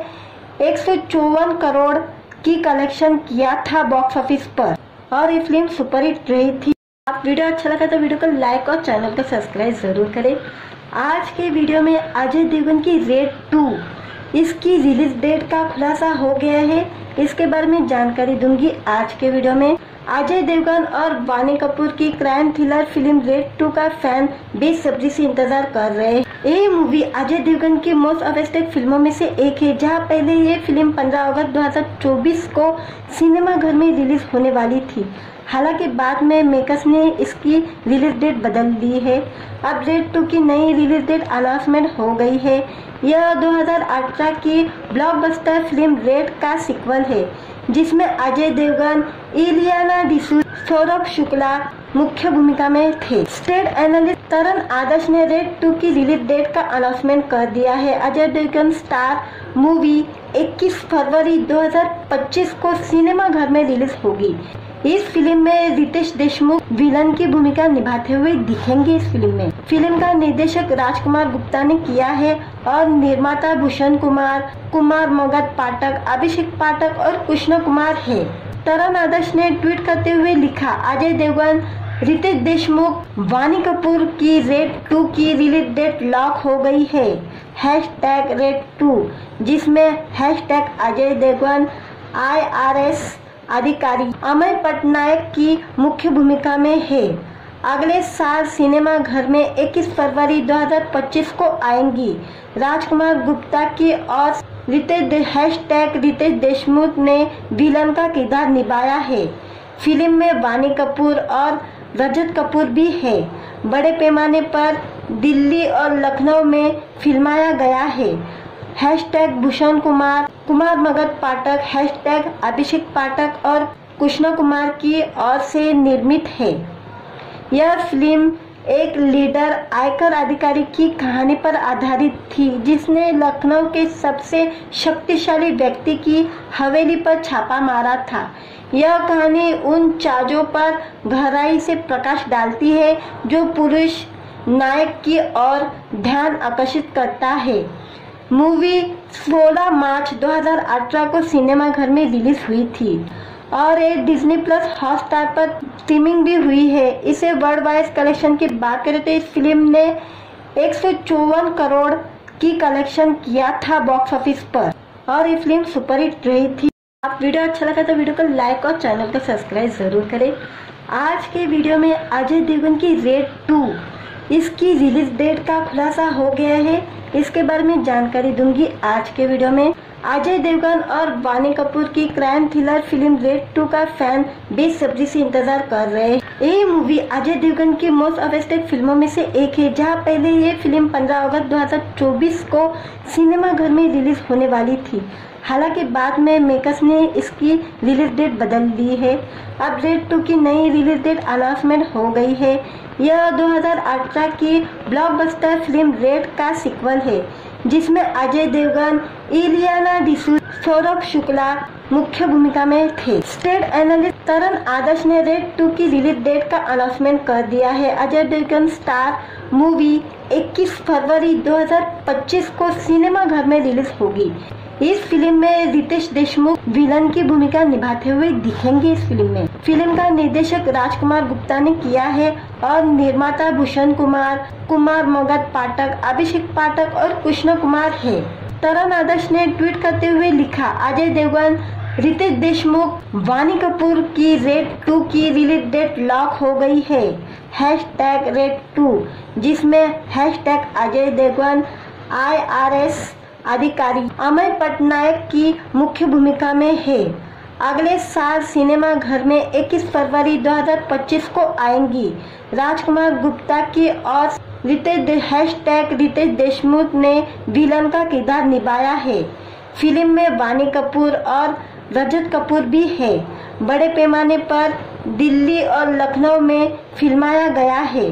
154 करोड़ की कलेक्शन किया था बॉक्स ऑफिस पर और ये फिल्म सुपरहिट रही थी। आप वीडियो अच्छा लगा तो वीडियो को लाइक और चैनल को सब्सक्राइब जरूर करें। आज के वीडियो में अजय देवगन की रेड 2 इसकी रिलीज डेट का खुलासा हो गया है। इसके बारे में जानकारी दूंगी आज के वीडियो में। अजय देवगन और वानी कपूर की क्राइम थ्रिलर फिल्म रेड 2 का फैन बेसब्री से इंतजार कर रहे हैं। ये मूवी अजय देवगन की मोस्ट अवेस्टेड फिल्मों में से एक है, जहां पहले ये फिल्म 15 अगस्त 2024 को सिनेमाघर में रिलीज होने वाली थी। हालांकि बाद में मेकर्स ने इसकी रिलीज डेट बदल ली है। अब रेड 2 की नई रिलीज डेट अनाउंसमेंट हो गई है। यह 2018 की ब्लॉकबस्टर फिल्म रेड का सीक्वल है जिसमें अजय देवगन, इलियाना डिसूजा, सौरभ शुक्ला मुख्य भूमिका में थे। स्टेट एनालिस्ट तरण आदर्श ने रेड 2 की रिलीज डेट का अनाउंसमेंट कर दिया है। अजय देवगन स्टार मूवी 21 फरवरी 2025 को सिनेमाघर में रिलीज होगी। इस फिल्म में रितेश देशमुख विलन की भूमिका निभाते हुए दिखेंगे। इस फिल्म का निर्देशक राजकुमार गुप्ता ने किया है और निर्माता भूषण कुमार, कुमार मगध पाठक, अभिषेक पाठक और कृष्ण कुमार है। तरण आदर्श ने ट्वीट करते हुए लिखा, अजय देवगन, रितेश देशमुख, वानी कपूर की रेड 2 की रिलीज डेट लॉक हो गई है। #रेड2 जिसमें #अजय देवगन, IRS अधिकारी अमय पटनायक की मुख्य भूमिका में है। अगले साल सिनेमा घर में 21 फरवरी 2025 को आएंगी। राजकुमार गुप्ता की और रितेश देशमुख ने विलन का किरदार निभाया है। फिल्म में वानी कपूर और रजत कपूर भी है। बड़े पैमाने पर दिल्ली और लखनऊ में फिल्माया गया है। भूषण कुमार मगध पाठक, अभिषेक पाठक और कृष्ण कुमार की ओर से निर्मित है। यह फिल्म एक लीडर आयकर अधिकारी की कहानी पर आधारित थी, जिसने लखनऊ के सबसे शक्तिशाली व्यक्ति की हवेली पर छापा मारा था। यह कहानी उन चार्जों पर गहराई से प्रकाश डालती है जो पुरुष नायक की ओर ध्यान आकर्षित करता है। मूवी 16 मार्च 2018 को सिनेमाघर में रिलीज हुई थी और ये डिज्नी प्लस हॉटस्टार पर स्ट्रीमिंग भी हुई है। इसे वर्ल्ड वाइड कलेक्शन की बात करें तो इस फिल्म ने 154 करोड़ की कलेक्शन किया था बॉक्स ऑफिस पर और ये फिल्म सुपरहिट रही थी। आप वीडियो अच्छा लगा तो वीडियो को लाइक और चैनल को सब्सक्राइब जरूर करें। आज के वीडियो में अजय देवगन की रेड 2 इसकी रिलीज डेट का खुलासा हो गया है। इसके बारे में जानकारी दूंगी आज के वीडियो में। अजय देवगन और वानी कपूर की क्राइम थ्रिलर फिल्म रेड 2 का फैन बेसब्री से इंतजार कर रहे हैं। ये मूवी अजय देवगन की मोस्ट अवेस्टेड फिल्मों में से एक है, जहां पहले ये फिल्म 15 अगस्त 2024 को सिनेमाघर में रिलीज होने वाली थी। हालांकि बाद में मेकर्स ने इसकी रिलीज डेट बदल दी है। अब रेड 2 की नई रिलीज डेट अनाउंसमेंट हो गई है। यह 2018 की ब्लॉकबस्टर फिल्म रेड का सीक्वल है, जिसमें अजय देवगन, इलियाना डिसूजा, सौरभ शुक्ला मुख्य भूमिका में थे। स्टेट एनालिस्ट तरण आदर्श ने रेड 2 की रिलीज डेट का अनाउंसमेंट कर दिया है। अजय देवगन स्टार मूवी 21 फरवरी 2025 को सिनेमाघर में रिलीज होगी। इस फिल्म में रितेश देशमुख विलन की भूमिका निभाते हुए दिखेंगे। इस फिल्म का निर्देशक राजकुमार गुप्ता ने किया है और निर्माता भूषण कुमार मगध पाठक, अभिषेक पाठक और कृष्ण कुमार है। तरण आदर्श ने ट्वीट करते हुए लिखा, अजय देवगन, रितेश देशमुख, वानी कपूर की रेड 2 की रिलीज डेट लॉक हो गई है। #रेड 2 जिसमें #अजय देवगन, IRS अधिकारी अमय पटनायक की मुख्य भूमिका में है। अगले साल सिनेमा घर में 21 फरवरी 2025 को आएंगी। राजकुमार गुप्ता की और रितेश देशमुख ने विलन का किरदार निभाया है। फिल्म में वानी कपूर और रजत कपूर भी है। बड़े पैमाने पर दिल्ली और लखनऊ में फिल्माया गया है।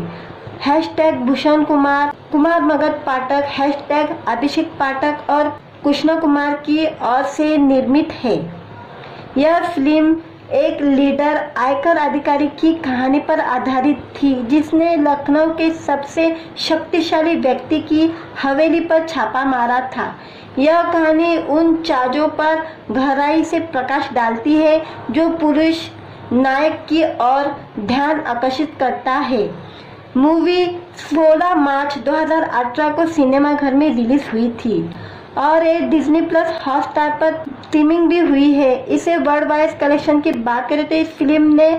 भूषण कुमार मगध पाठक, अभिषेक पाठक और कृष्ण कुमार की ओर से निर्मित है। यह फिल्म एक लीडर आयकर अधिकारी की कहानी पर आधारित थी, जिसने लखनऊ के सबसे शक्तिशाली व्यक्ति की हवेली पर छापा मारा था। यह कहानी उन चार्जों पर गहराई से प्रकाश डालती है जो पुरुष नायक की ओर ध्यान आकर्षित करता है। मूवी 16 मार्च 2018 को सिनेमाघर में रिलीज हुई थी और ये डिज्नी प्लस हॉटस्टार पर स्ट्रीमिंग भी हुई है। इसे वर्ल्ड वाइड कलेक्शन की बात करें तो इस फिल्म ने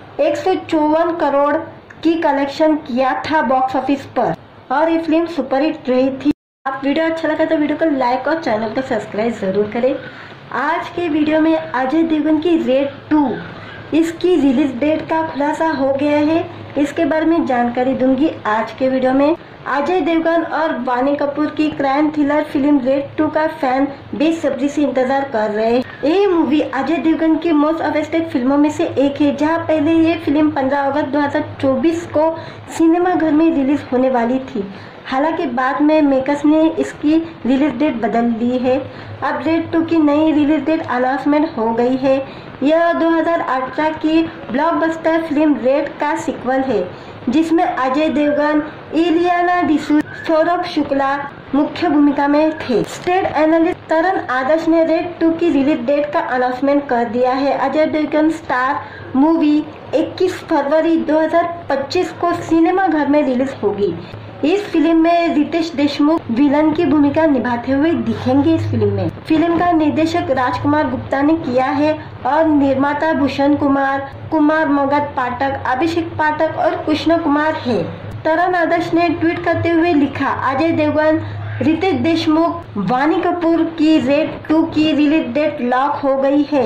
154 करोड़ की कलेक्शन किया था बॉक्स ऑफिस पर और ये फिल्म सुपरहिट रही थी। आप वीडियो अच्छा लगा तो वीडियो को लाइक और चैनल को सब्सक्राइब जरूर करें। आज के वीडियो में अजय देवगन की रेड 2 इसकी रिलीज डेट का खुलासा हो गया है। इसके बारे में जानकारी दूंगी आज के वीडियो में। अजय देवगन और वानी कपूर की क्राइम थ्रिलर फिल्म रेड 2 का फैन बेसब्री से इंतजार कर रहे हैं। ये मूवी अजय देवगन की मोस्ट अवेस्टेड फिल्मों में से एक है, जहां पहले ये फिल्म 15 अगस्त 2024 को सिनेमाघर में रिलीज होने वाली थी। हालांकि बाद में मेकर्स ने इसकी रिलीज डेट बदल दी है। अब रेड 2 की नई रिलीज डेट अनाउंसमेंट हो गई है। यह 2018 की ब्लॉकबस्टर फिल्म रेड का सीक्वल है, जिसमें अजय देवगन, इलियाना डिसूजा, सौरभ शुक्ला मुख्य भूमिका में थे। स्टेट एनालिस्ट तरण आदर्श ने रेड 2 की रिलीज डेट का अनाउंसमेंट कर दिया है। अजय देवगन स्टार मूवी 21 फरवरी 2025 को सिनेमाघर में रिलीज होगी। इस फिल्म में रितेश देशमुख विलन की भूमिका निभाते हुए दिखेंगे। इस फिल्म का निर्देशक राजकुमार गुप्ता ने किया है और निर्माता भूषण कुमार, कुमार मगध पाठक, अभिषेक पाठक और कृष्ण कुमार है। तरण आदर्श ने ट्वीट करते हुए लिखा, अजय देवगन, रितेश देशमुख, वानी कपूर की रेड 2 की रिलीज डेट लॉक हो गई है।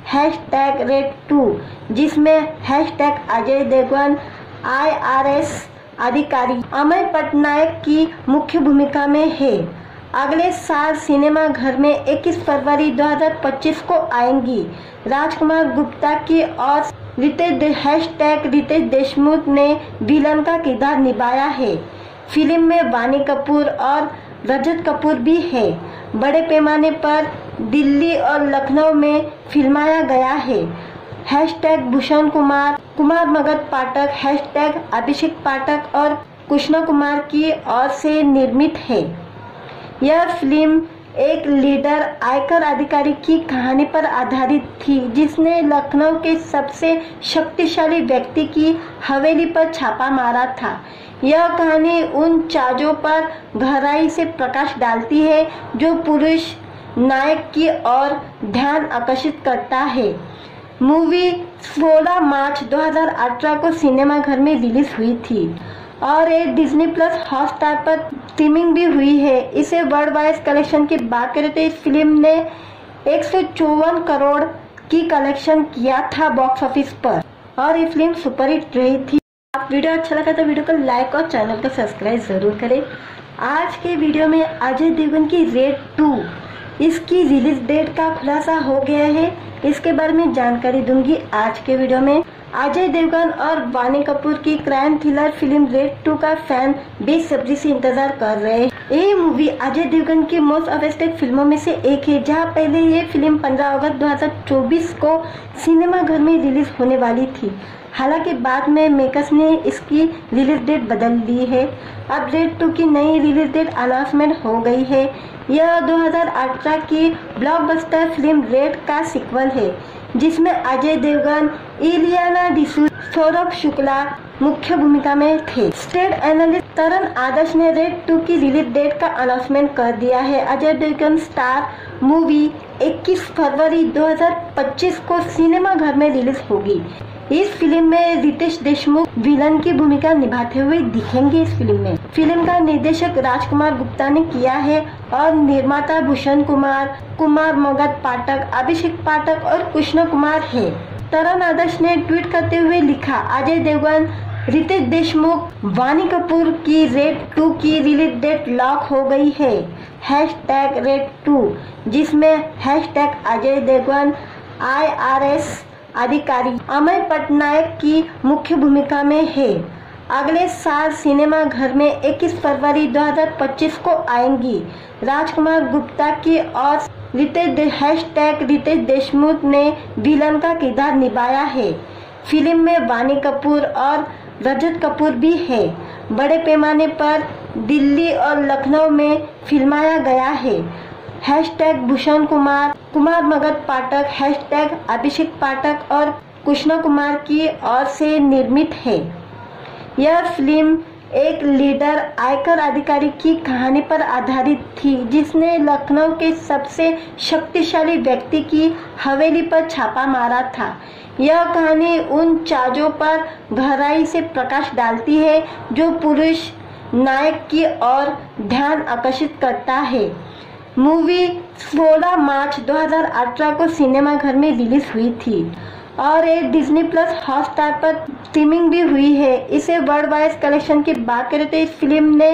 #रेड2 जिसमें #अजय देवगन, IRS अधिकारी अमय पटनायक की मुख्य भूमिका में है। अगले साल सिनेमा घर में 21 फरवरी 2025 को आएंगी। राजकुमार गुप्ता की और रितेश देशमुख ने विलन का किरदार निभाया है। फिल्म में वानी कपूर और रजत कपूर भी है। बड़े पैमाने पर दिल्ली और लखनऊ में फिल्माया गया है। #भूषण कुमार, कुमार मगध पाठक, #अभिषेक पाठक और कृष्ण कुमार की ओर से निर्मित है। यह फिल्म एक लीडर आयकर अधिकारी की कहानी पर आधारित थी जिसने लखनऊ के सबसे शक्तिशाली व्यक्ति की हवेली पर छापा मारा था। यह कहानी उन चार्जों पर गहराई से प्रकाश डालती है जो पुरुष नायक की ओर ध्यान आकर्षित करता है। मूवी 16 मार्च 2018 को सिनेमाघर में रिलीज हुई थी और ये डिज्नी प्लस हॉटस्टार पर स्ट्रीमिंग भी हुई है। इसे वर्ल्ड वाइड कलेक्शन की बात करें तो इस फिल्म ने 154 करोड़ की कलेक्शन किया था बॉक्स ऑफिस पर और ये फिल्म सुपरहिट रही थी। आप वीडियो अच्छा लगा तो वीडियो को लाइक और चैनल को सब्सक्राइब जरूर करें। आज के वीडियो में अजय देवगन की रेड 2 इसकी रिलीज डेट का खुलासा हो गया है। इसके बारे में जानकारी दूंगी आज के वीडियो में। अजय देवगन और वानी कपूर की क्राइम थ्रिलर फिल्म रेड 2 का फैन बेसब्री से इंतजार कर रहे हैं। ये मूवी अजय देवगन की मोस्ट अवेस्टेड फिल्मों में से एक है, जहां पहले ये फिल्म 15 अगस्त 2024 को सिनेमाघर में रिलीज होने वाली थी। हालांकि बाद में मेकर्स ने इसकी रिलीज डेट बदल दी है। अब रेड 2 की नई रिलीज डेट अनाउंसमेंट हो गई है। यह 2018 की ब्लॉकबस्टर फिल्म रेड का सीक्वल है जिसमें अजय देवगन, इलियाना डिसूजा, सौरभ शुक्ला मुख्य भूमिका में थे। स्टेट एनालिस्ट तरण आदर्श ने रेड 2 की रिलीज डेट का अनाउंसमेंट कर दिया है। अजय देवगन स्टार मूवी 21 फरवरी 2025 को सिनेमाघर में रिलीज होगी। इस फिल्म में रितेश देशमुख विलन की भूमिका निभाते हुए दिखेंगे। इस फिल्म का निर्देशक राजकुमार गुप्ता ने किया है और निर्माता भूषण कुमार, कुमार मगध पाठक, अभिषेक पाठक और कृष्ण कुमार है। तरण आदर्श ने ट्वीट करते हुए लिखा, अजय देवगन, रितेश देशमुख, वानी कपूर की रेड 2 की रिलीज डेट लॉक हो गई है। #रेड2 जिसमें #अजय देवगन, IRS अधिकारी अमय पटनायक की मुख्य भूमिका में है। अगले साल सिनेमा घर में 21 फरवरी 2025 को आएंगी। राजकुमार गुप्ता की और रितेश देशमुख ने विलन का किरदार निभाया है। फिल्म में वानी कपूर और रजत कपूर भी है। बड़े पैमाने पर दिल्ली और लखनऊ में फिल्माया गया है। #भूषण कुमार, कुमार मगध पाठक, #अभिषेक पाठक और कृष्ण कुमार की ओर से निर्मित है। यह फिल्म एक लीडर आयकर अधिकारी की कहानी पर आधारित थी जिसने लखनऊ के सबसे शक्तिशाली व्यक्ति की हवेली पर छापा मारा था। यह कहानी उन चार्जों पर गहराई से प्रकाश डालती है जो पुरुष नायक की ओर ध्यान आकर्षित करता है। मूवी 16 मार्च 2018 को सिनेमाघर में रिलीज हुई थी और ये डिज्नी प्लस हॉटस्टार पर स्ट्रीमिंग भी हुई है। इसे वर्ल्ड वाइड कलेक्शन की बात करें तो इस फिल्म ने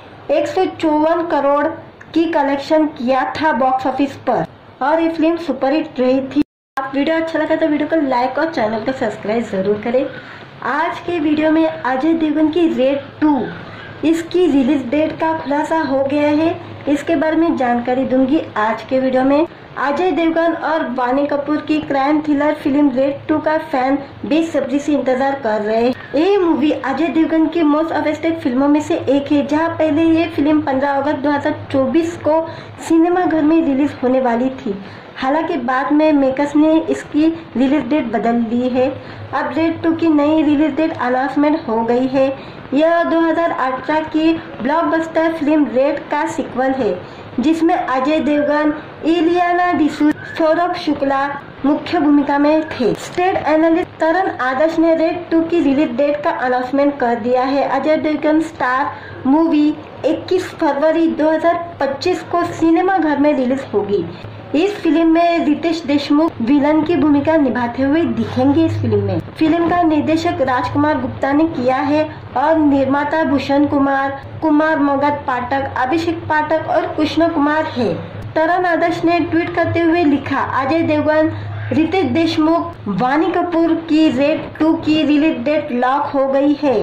154 करोड़ की कलेक्शन किया था बॉक्स ऑफिस पर और ये फिल्म सुपरहिट रही थी। आप वीडियो अच्छा लगा तो वीडियो को लाइक और चैनल को सब्सक्राइब जरूर करें। आज के वीडियो में अजय देवगन की रेड 2 इसकी रिलीज डेट का खुलासा हो गया है। इसके बारे में जानकारी दूंगी आज के वीडियो में। अजय देवगन और वानी कपूर की क्राइम थ्रिलर फिल्म रेड 2 का फैन बेसब्री से इंतजार कर रहे हैं। ये मूवी अजय देवगन की मोस्ट अवेस्टेड फिल्मों में से एक है, जहां पहले ये फिल्म 15 अगस्त 2024 को सिनेमाघर में रिलीज होने वाली थी। हालांकि बाद में मेकर्स ने इसकी रिलीज डेट बदल दी है। अब रेड 2 की नई रिलीज डेट अनाउंसमेंट हो गई है। यह 2018 की ब्लॉकबस्टर फिल्म रेड का सीक्वल है, जिसमें अजय देवगन, इलियाना डिसूजा, सौरभ शुक्ला मुख्य भूमिका में थे। स्टेट एनालिस्ट तरण आदर्श ने रेड 2 की रिलीज डेट का अनाउंसमेंट कर दिया है। अजय देवगन स्टार मूवी 21 फरवरी 2025 को सिनेमा घर में रिलीज होगी। इस फिल्म में रितेश देशमुख विलन की भूमिका निभाते हुए दिखेंगे। इस फिल्म का निर्देशक राजकुमार गुप्ता ने किया है और निर्माता भूषण कुमार, कुमार मगध पाठक, अभिषेक पाठक और कृष्ण कुमार है। तरण आदर्श ने ट्वीट करते हुए लिखा, अजय देवगन, रितेश देशमुख, वानी कपूर की रेड 2 की रिलीज डेट लॉक हो गई है।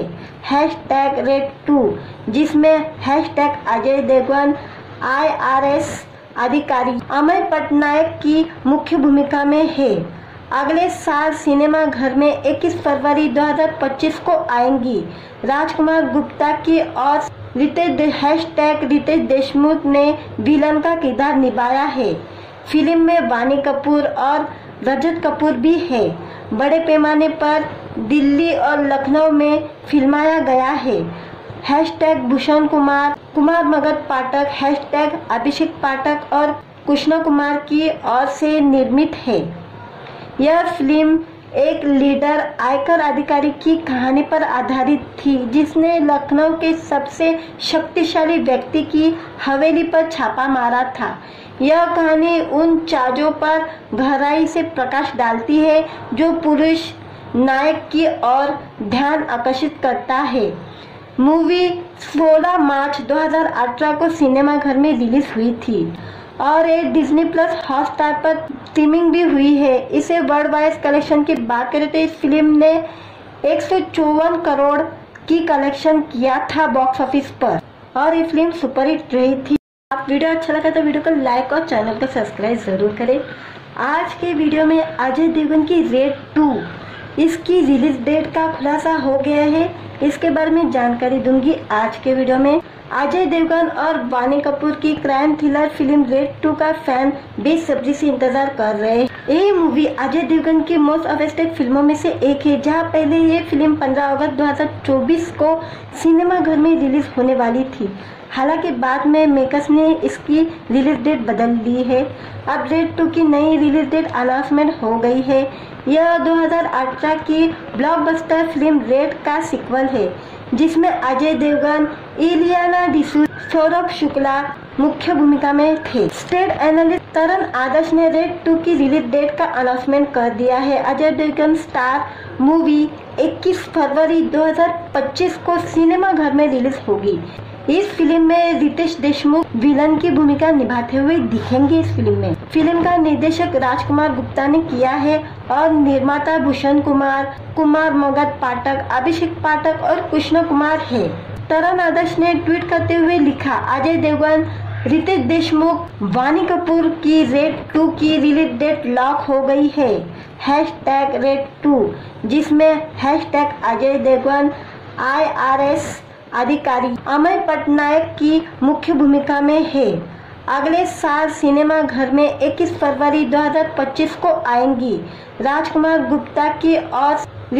#रेड2, जिसमें #अजय देवगन, IRS अधिकारी अमय पटनायक की मुख्य भूमिका में है। अगले साल सिनेमा घर में 21 फरवरी 2025 को आएंगी। राजकुमार गुप्ता की और रितेश देशमुख ने विलन का किरदार निभाया है। फिल्म में वानी कपूर और रजत कपूर भी है। बड़े पैमाने पर दिल्ली और लखनऊ में फिल्माया गया है। #भूषण कुमार, कुमार मगध पाठक, #अभिषेक पाठक और कृष्ण कुमार की ओर से निर्मित है। यह फिल्म एक लीडर आयकर अधिकारी की कहानी पर आधारित थी, जिसने लखनऊ के सबसे शक्तिशाली व्यक्ति की हवेली पर छापा मारा था। यह कहानी उन चार्जों पर गहराई से प्रकाश डालती है जो पुरुष नायक की ओर ध्यान आकर्षित करता है। मूवी 16 मार्च 2018 को सिनेमा घर में रिलीज हुई थी और ये डिज्नी प्लस हॉटस्टार पर स्ट्रीमिंग भी हुई है। इसे वर्ल्ड वाइड कलेक्शन की बात करें तो इस फिल्म ने 154 करोड़ की कलेक्शन किया था बॉक्स ऑफिस पर और ये फिल्म सुपरहिट रही थी। आप वीडियो अच्छा लगा तो वीडियो को लाइक और चैनल को सब्सक्राइब जरूर करें। आज के वीडियो में अजय देवगन की रेड 2 इसकी रिलीज डेट का खुलासा हो गया है। इसके बारे में जानकारी दूंगी आज के वीडियो में। अजय देवगन और वानी कपूर की क्राइम थ्रिलर फिल्म रेड 2 का फैन बेसब्री से इंतजार कर रहे हैं। ये मूवी अजय देवगन की मोस्ट अवेस्टेड फिल्मों में से एक है, जहां पहले ये फिल्म 15 अगस्त 2024 को सिनेमा घर में रिलीज होने वाली थी। हालांकि बाद में मेकर्स ने इसकी रिलीज डेट बदल ली है। अब रेड 2 की नई रिलीज डेट अनाउंसमेंट हो गई है। यह 2018 की ब्लॉकबस्टर फिल्म रेड का सीक्वल है, जिसमें अजय देवगन, इलियाना डिसूजा, सौरभ शुक्ला मुख्य भूमिका में थे। स्टेट एनालिस्ट तरण आदर्श ने रेड 2 की रिलीज डेट का अनाउंसमेंट कर दिया है। अजय देवगन स्टार मूवी 21 फरवरी 2025 को सिनेमा घर में रिलीज होगी। इस फिल्म में रितेश देशमुख विलन की भूमिका निभाते हुए दिखेंगे। इस फिल्म का निर्देशक राजकुमार गुप्ता ने किया है और निर्माता भूषण कुमार, कुमार मगध पाठक, अभिषेक पाठक और कृष्ण कुमार है। तरण आदर्श ने ट्वीट करते हुए लिखा, अजय देवगन, रितेश देशमुख, वानी कपूर की रेड 2 की रिलीज डेट लॉक हो गई है। #रेड2, जिसमें #अजय देवगन, IRS अधिकारी अमय पटनायक की मुख्य भूमिका में है। अगले साल सिनेमा घर में 21 फरवरी 2025 को आएंगी। राजकुमार गुप्ता की और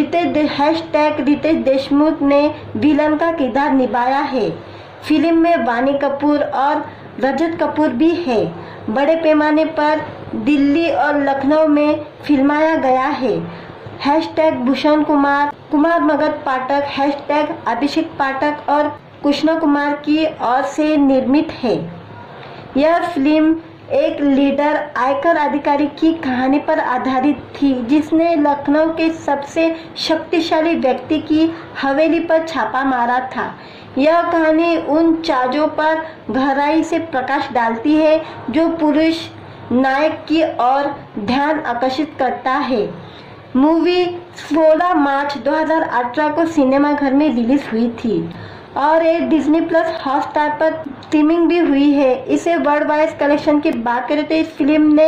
रितेश देशमुख ने विलन का किरदार निभाया है। फिल्म में वानी कपूर और रजत कपूर भी है। बड़े पैमाने पर दिल्ली और लखनऊ में फिल्माया गया है। #भूषण कुमार, कुमार मगध पाठक, #अभिषेक पाठक और कृष्ण कुमार की ओर से निर्मित है। यह फिल्म एक लीडर आयकर अधिकारी की कहानी पर आधारित थी, जिसने लखनऊ के सबसे शक्तिशाली व्यक्ति की हवेली पर छापा मारा था। यह कहानी उन चार्जों पर गहराई से प्रकाश डालती है जो पुरुष नायक की ओर ध्यान आकर्षित करता है। मूवी 16 मार्च 2018 को सिनेमा घर में रिलीज हुई थी और ये डिज्नी प्लस हॉटस्टार पर स्ट्रीमिंग भी हुई है। इसे वर्ल्ड वाइड कलेक्शन की बात करें तो इस फिल्म ने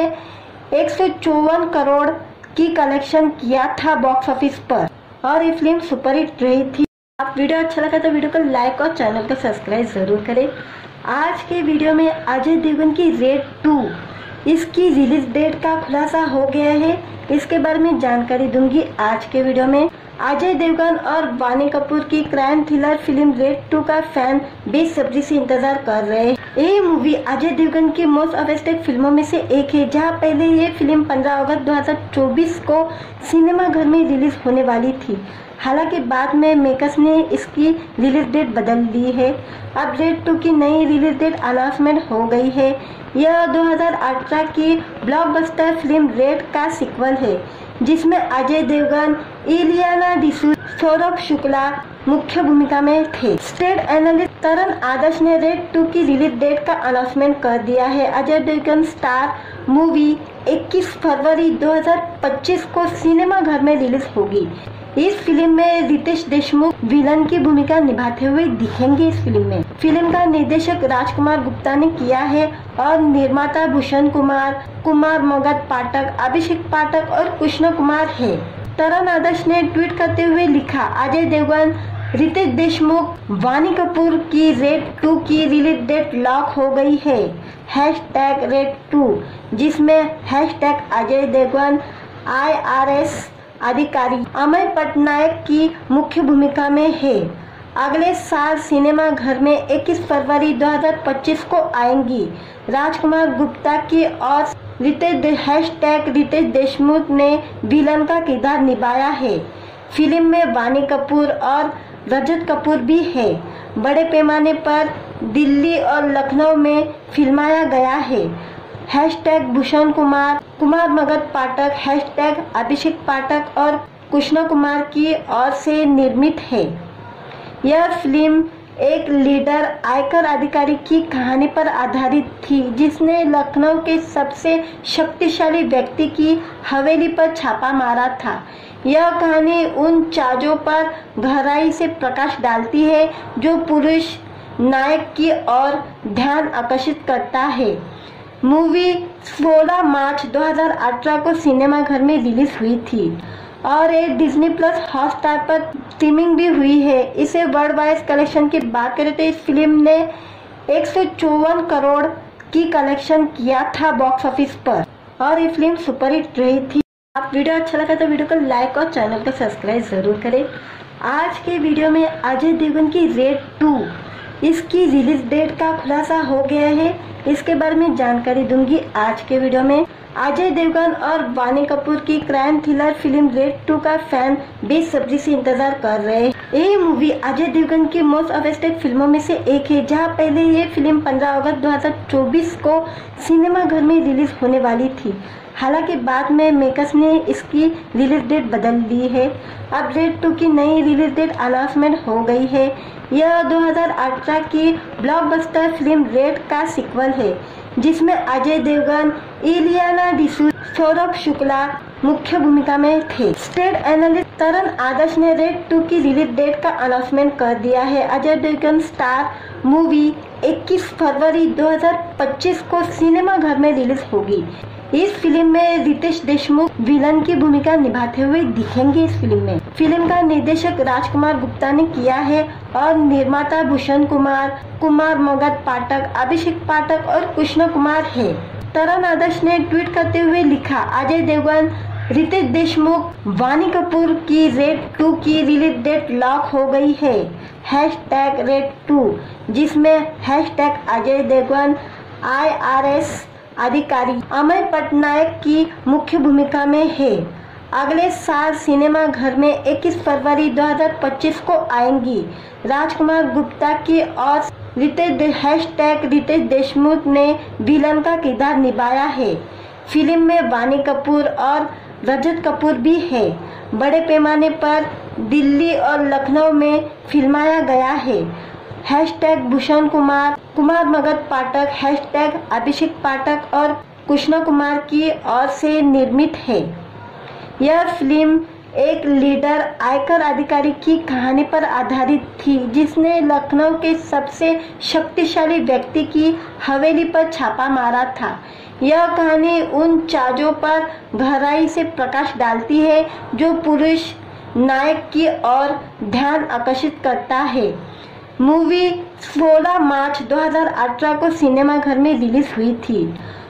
154 करोड़ की कलेक्शन किया था बॉक्स ऑफिस पर और ये फिल्म सुपरहिट रही थी। आप वीडियो अच्छा लगा तो वीडियो को लाइक और चैनल को सब्सक्राइब जरूर करें। आज के वीडियो में अजय देवगन की रेड 2 इसकी रिलीज डेट का खुलासा हो गया है। इसके बारे में जानकारी दूंगी आज के वीडियो में। अजय देवगन और वानी कपूर की क्राइम थ्रिलर फिल्म रेड 2 का फैन बेसब्री से इंतजार कर रहे हैं। ये मूवी अजय देवगन की मोस्ट अवेस्टेड फिल्मों में से एक है, जहां पहले ये फिल्म 15 अगस्त 2024 को सिनेमाघर में रिलीज होने वाली थी। हालांकि बाद में मेकर्स ने इसकी रिलीज डेट बदल दी है। अब रेड 2 की नई रिलीज डेट अनाउंसमेंट हो गई है। यह 2018 की ब्लॉकबस्टर फिल्म रेड का सीक्वल है, जिसमें अजय देवगन, इलियाना डिसूजा, सौरभ शुक्ला मुख्य भूमिका में थे। स्टेट एनालिस्ट तरण आदर्श ने रेड 2 की रिलीज डेट का अनाउंसमेंट कर दिया है। अजय देवगन स्टार मूवी 21 फरवरी 2025 को सिनेमाघर में रिलीज होगी। इस फिल्म में रितेश देशमुख विलन की भूमिका निभाते हुए दिखेंगे। इस फिल्म का निर्देशक राजकुमार गुप्ता ने किया है और निर्माता भूषण कुमार, कुमार मगध पाठक, अभिषेक पाठक और कृष्ण कुमार है। तरण आदर्श ने ट्वीट करते हुए लिखा, अजय देवगन, रितेश देशमुख, वानी कपूर की रेड 2 की रिलीज डेट लॉक हो गई है। #रेड2, जिसमें #अजय देवगन, IRS अधिकारी अमय पटनायक की मुख्य भूमिका में है। अगले साल सिनेमा घर में 21 फरवरी 2025 को आएंगी। राजकुमार गुप्ता की और रितेश देशमुख ने विलन का किरदार निभाया है। फिल्म में वानी कपूर और रजत कपूर भी है। बड़े पैमाने पर दिल्ली और लखनऊ में फिल्माया गया है। भूषण कुमार, कुमार मगध पाठक, अभिषेक पाठक और कृष्ण कुमार की ओर से निर्मित है। यह फिल्म एक लीडर आयकर अधिकारी की कहानी पर आधारित थी, जिसने लखनऊ के सबसे शक्तिशाली व्यक्ति की हवेली पर छापा मारा था। यह कहानी उन चार्जों पर गहराई से प्रकाश डालती है जो पुरुष नायक की ओर ध्यान आकर्षित करता है। मूवी 16 मार्च 2018 को सिनेमाघर में रिलीज हुई थी और ये डिज्नी प्लस हॉटस्टार पर स्ट्रीमिंग भी हुई है। इसे वर्ल्ड वाइड कलेक्शन की बात करें तो इस फिल्म ने 154 करोड़ की कलेक्शन किया था बॉक्स ऑफिस पर और ये फिल्म सुपरहिट रही थी। आप वीडियो अच्छा लगा तो वीडियो को लाइक और चैनल को सब्सक्राइब जरूर करें। आज के वीडियो में अजय देवगन की रेड 2 इसकी रिलीज डेट का खुलासा हो गया है। इसके बारे में जानकारी दूंगी आज के वीडियो में। अजय देवगन और वानी कपूर की क्राइम थ्रिलर फिल्म रेड 2 का फैन बेसब्री से इंतजार कर रहे हैं। ये मूवी अजय देवगन की मोस्ट अवेस्टेड फिल्मों में से एक है, जहां पहले ये फिल्म 15 अगस्त 2024 को सिनेमाघर में रिलीज होने वाली थी। हालांकि बाद में मेकर्स ने इसकी रिलीज डेट बदल दी है। अब रेड 2 की नई रिलीज डेट अनाउंसमेंट हो गई है। यह 2018 की ब्लॉकबस्टर फिल्म रेड का सीक्वल है, जिसमें अजय देवगन, इलियाना डिसूजा, सौरभ शुक्ला मुख्य भूमिका में थे। स्टेट एनालिस्ट तरण आदर्श ने रेड 2 की रिलीज डेट का अनाउंसमेंट कर दिया है। अजय देवगन स्टार मूवी 21 फरवरी 2025 को सिनेमाघर में रिलीज होगी। इस फिल्म में रितेश देशमुख विलन की भूमिका निभाते हुए दिखेंगे। इस फिल्म का निर्देशक राजकुमार गुप्ता ने किया है और निर्माता भूषण कुमार, कुमार मगध पाठक, अभिषेक पाठक और कृष्ण कुमार है। तरण आदर्श ने ट्वीट करते हुए लिखा, अजय देवगन, रितेश देशमुख, वानी कपूर की रेड 2 की रिलीज डेट लॉक हो गई है। #रेड2, जिसमें #अजय देवगन, IRS अधिकारी अमय पटनायक की मुख्य भूमिका में है। अगले साल सिनेमा घर में 21 फरवरी 2025 को आएंगी। राजकुमार गुप्ता की और रितेश देशमुख ने विलन का किरदार निभाया है। फिल्म में वानी कपूर और रजत कपूर भी है। बड़े पैमाने पर दिल्ली और लखनऊ में फिल्माया गया है। भूषण कुमार, कुमार मगध पाठक, अभिषेक पाठक और कृष्ण कुमार की ओर से निर्मित है। यह फिल्म एक लीडर आयकर अधिकारी की कहानी पर आधारित थी, जिसने लखनऊ के सबसे शक्तिशाली व्यक्ति की हवेली पर छापा मारा था। यह कहानी उन चार्जों पर गहराई से प्रकाश डालती है जो पुरुष नायक की ओर ध्यान आकर्षित करता है। मूवी 16 मार्च 2018 को सिनेमाघर में रिलीज हुई थी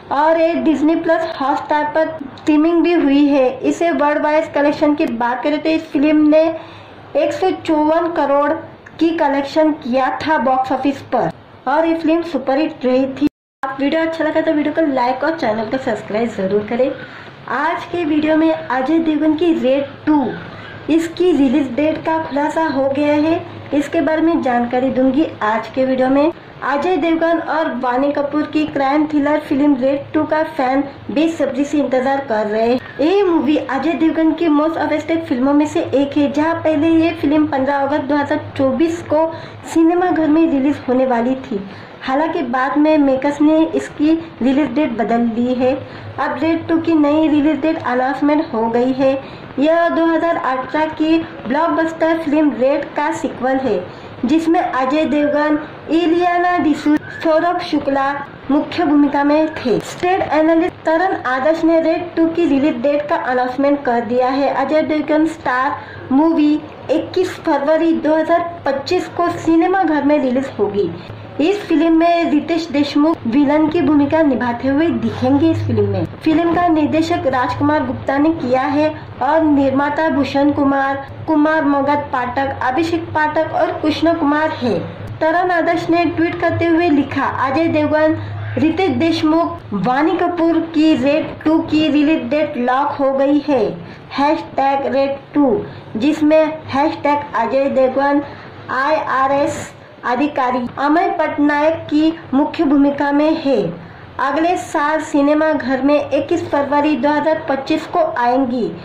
और ये डिज्नी प्लस हॉटस्टार पर स्ट्रीमिंग भी हुई है। इसे वर्ल्ड वाइड कलेक्शन की बात करें तो इस फिल्म ने 154 करोड़ की कलेक्शन किया था बॉक्स ऑफिस पर और ये फिल्म सुपरहिट रही थी। आप वीडियो अच्छा लगा तो वीडियो को लाइक और चैनल को सब्सक्राइब जरूर करें। आज के वीडियो में अजय देवगन की रेड 2 इसकी रिलीज डेट का खुलासा हो गया है। इसके बारे में जानकारी दूंगी आज के वीडियो में। अजय देवगन और वानी कपूर की क्राइम थ्रिलर फिल्म रेड 2 का फैन बेसब्री से इंतजार कर रहे हैं। ये मूवी अजय देवगन की मोस्ट अवेस्टेड फिल्मों में से एक है, जहां पहले ये फिल्म 15 अगस्त 2024 को सिनेमा घर में रिलीज होने वाली थी। हालांकि बाद में मेकर्स ने इसकी रिलीज डेट बदल ली है। अब रेड 2 की नई रिलीज डेट अनाउंसमेंट हो गई है। यह 2018 की ब्लॉकबस्टर फिल्म रेड का सीक्वल है, जिसमें अजय देवगन, इलियाना डिसूजा, सौरभ शुक्ला मुख्य भूमिका में थे। स्टेट एनालिस्ट तरण आदर्श ने रेड 2 की रिलीज डेट का अनाउंसमेंट कर दिया है। अजय देवगन स्टार मूवी 21 फरवरी 2025 को सिनेमा घर में रिलीज होगी। इस फिल्म में रितेश देशमुख विलन की भूमिका निभाते हुए दिखेंगे। इस फिल्म का निर्देशक राजकुमार गुप्ता ने किया है और निर्माता भूषण कुमार मगध पाठक, अभिषेक पाठक और कृष्ण कुमार है। तरण आदर्श ने ट्वीट करते हुए लिखा, अजय देवगन, रितेश देशमुख, वानी कपूर की रेड 2 की रिलीज डेट लॉक हो गई है। #रेड2 जिसमें #अजय देवगन, IRS अधिकारी अमय पटनायक की मुख्य भूमिका में है। अगले साल सिनेमा घर में 21 फरवरी 2025 को आएंगी।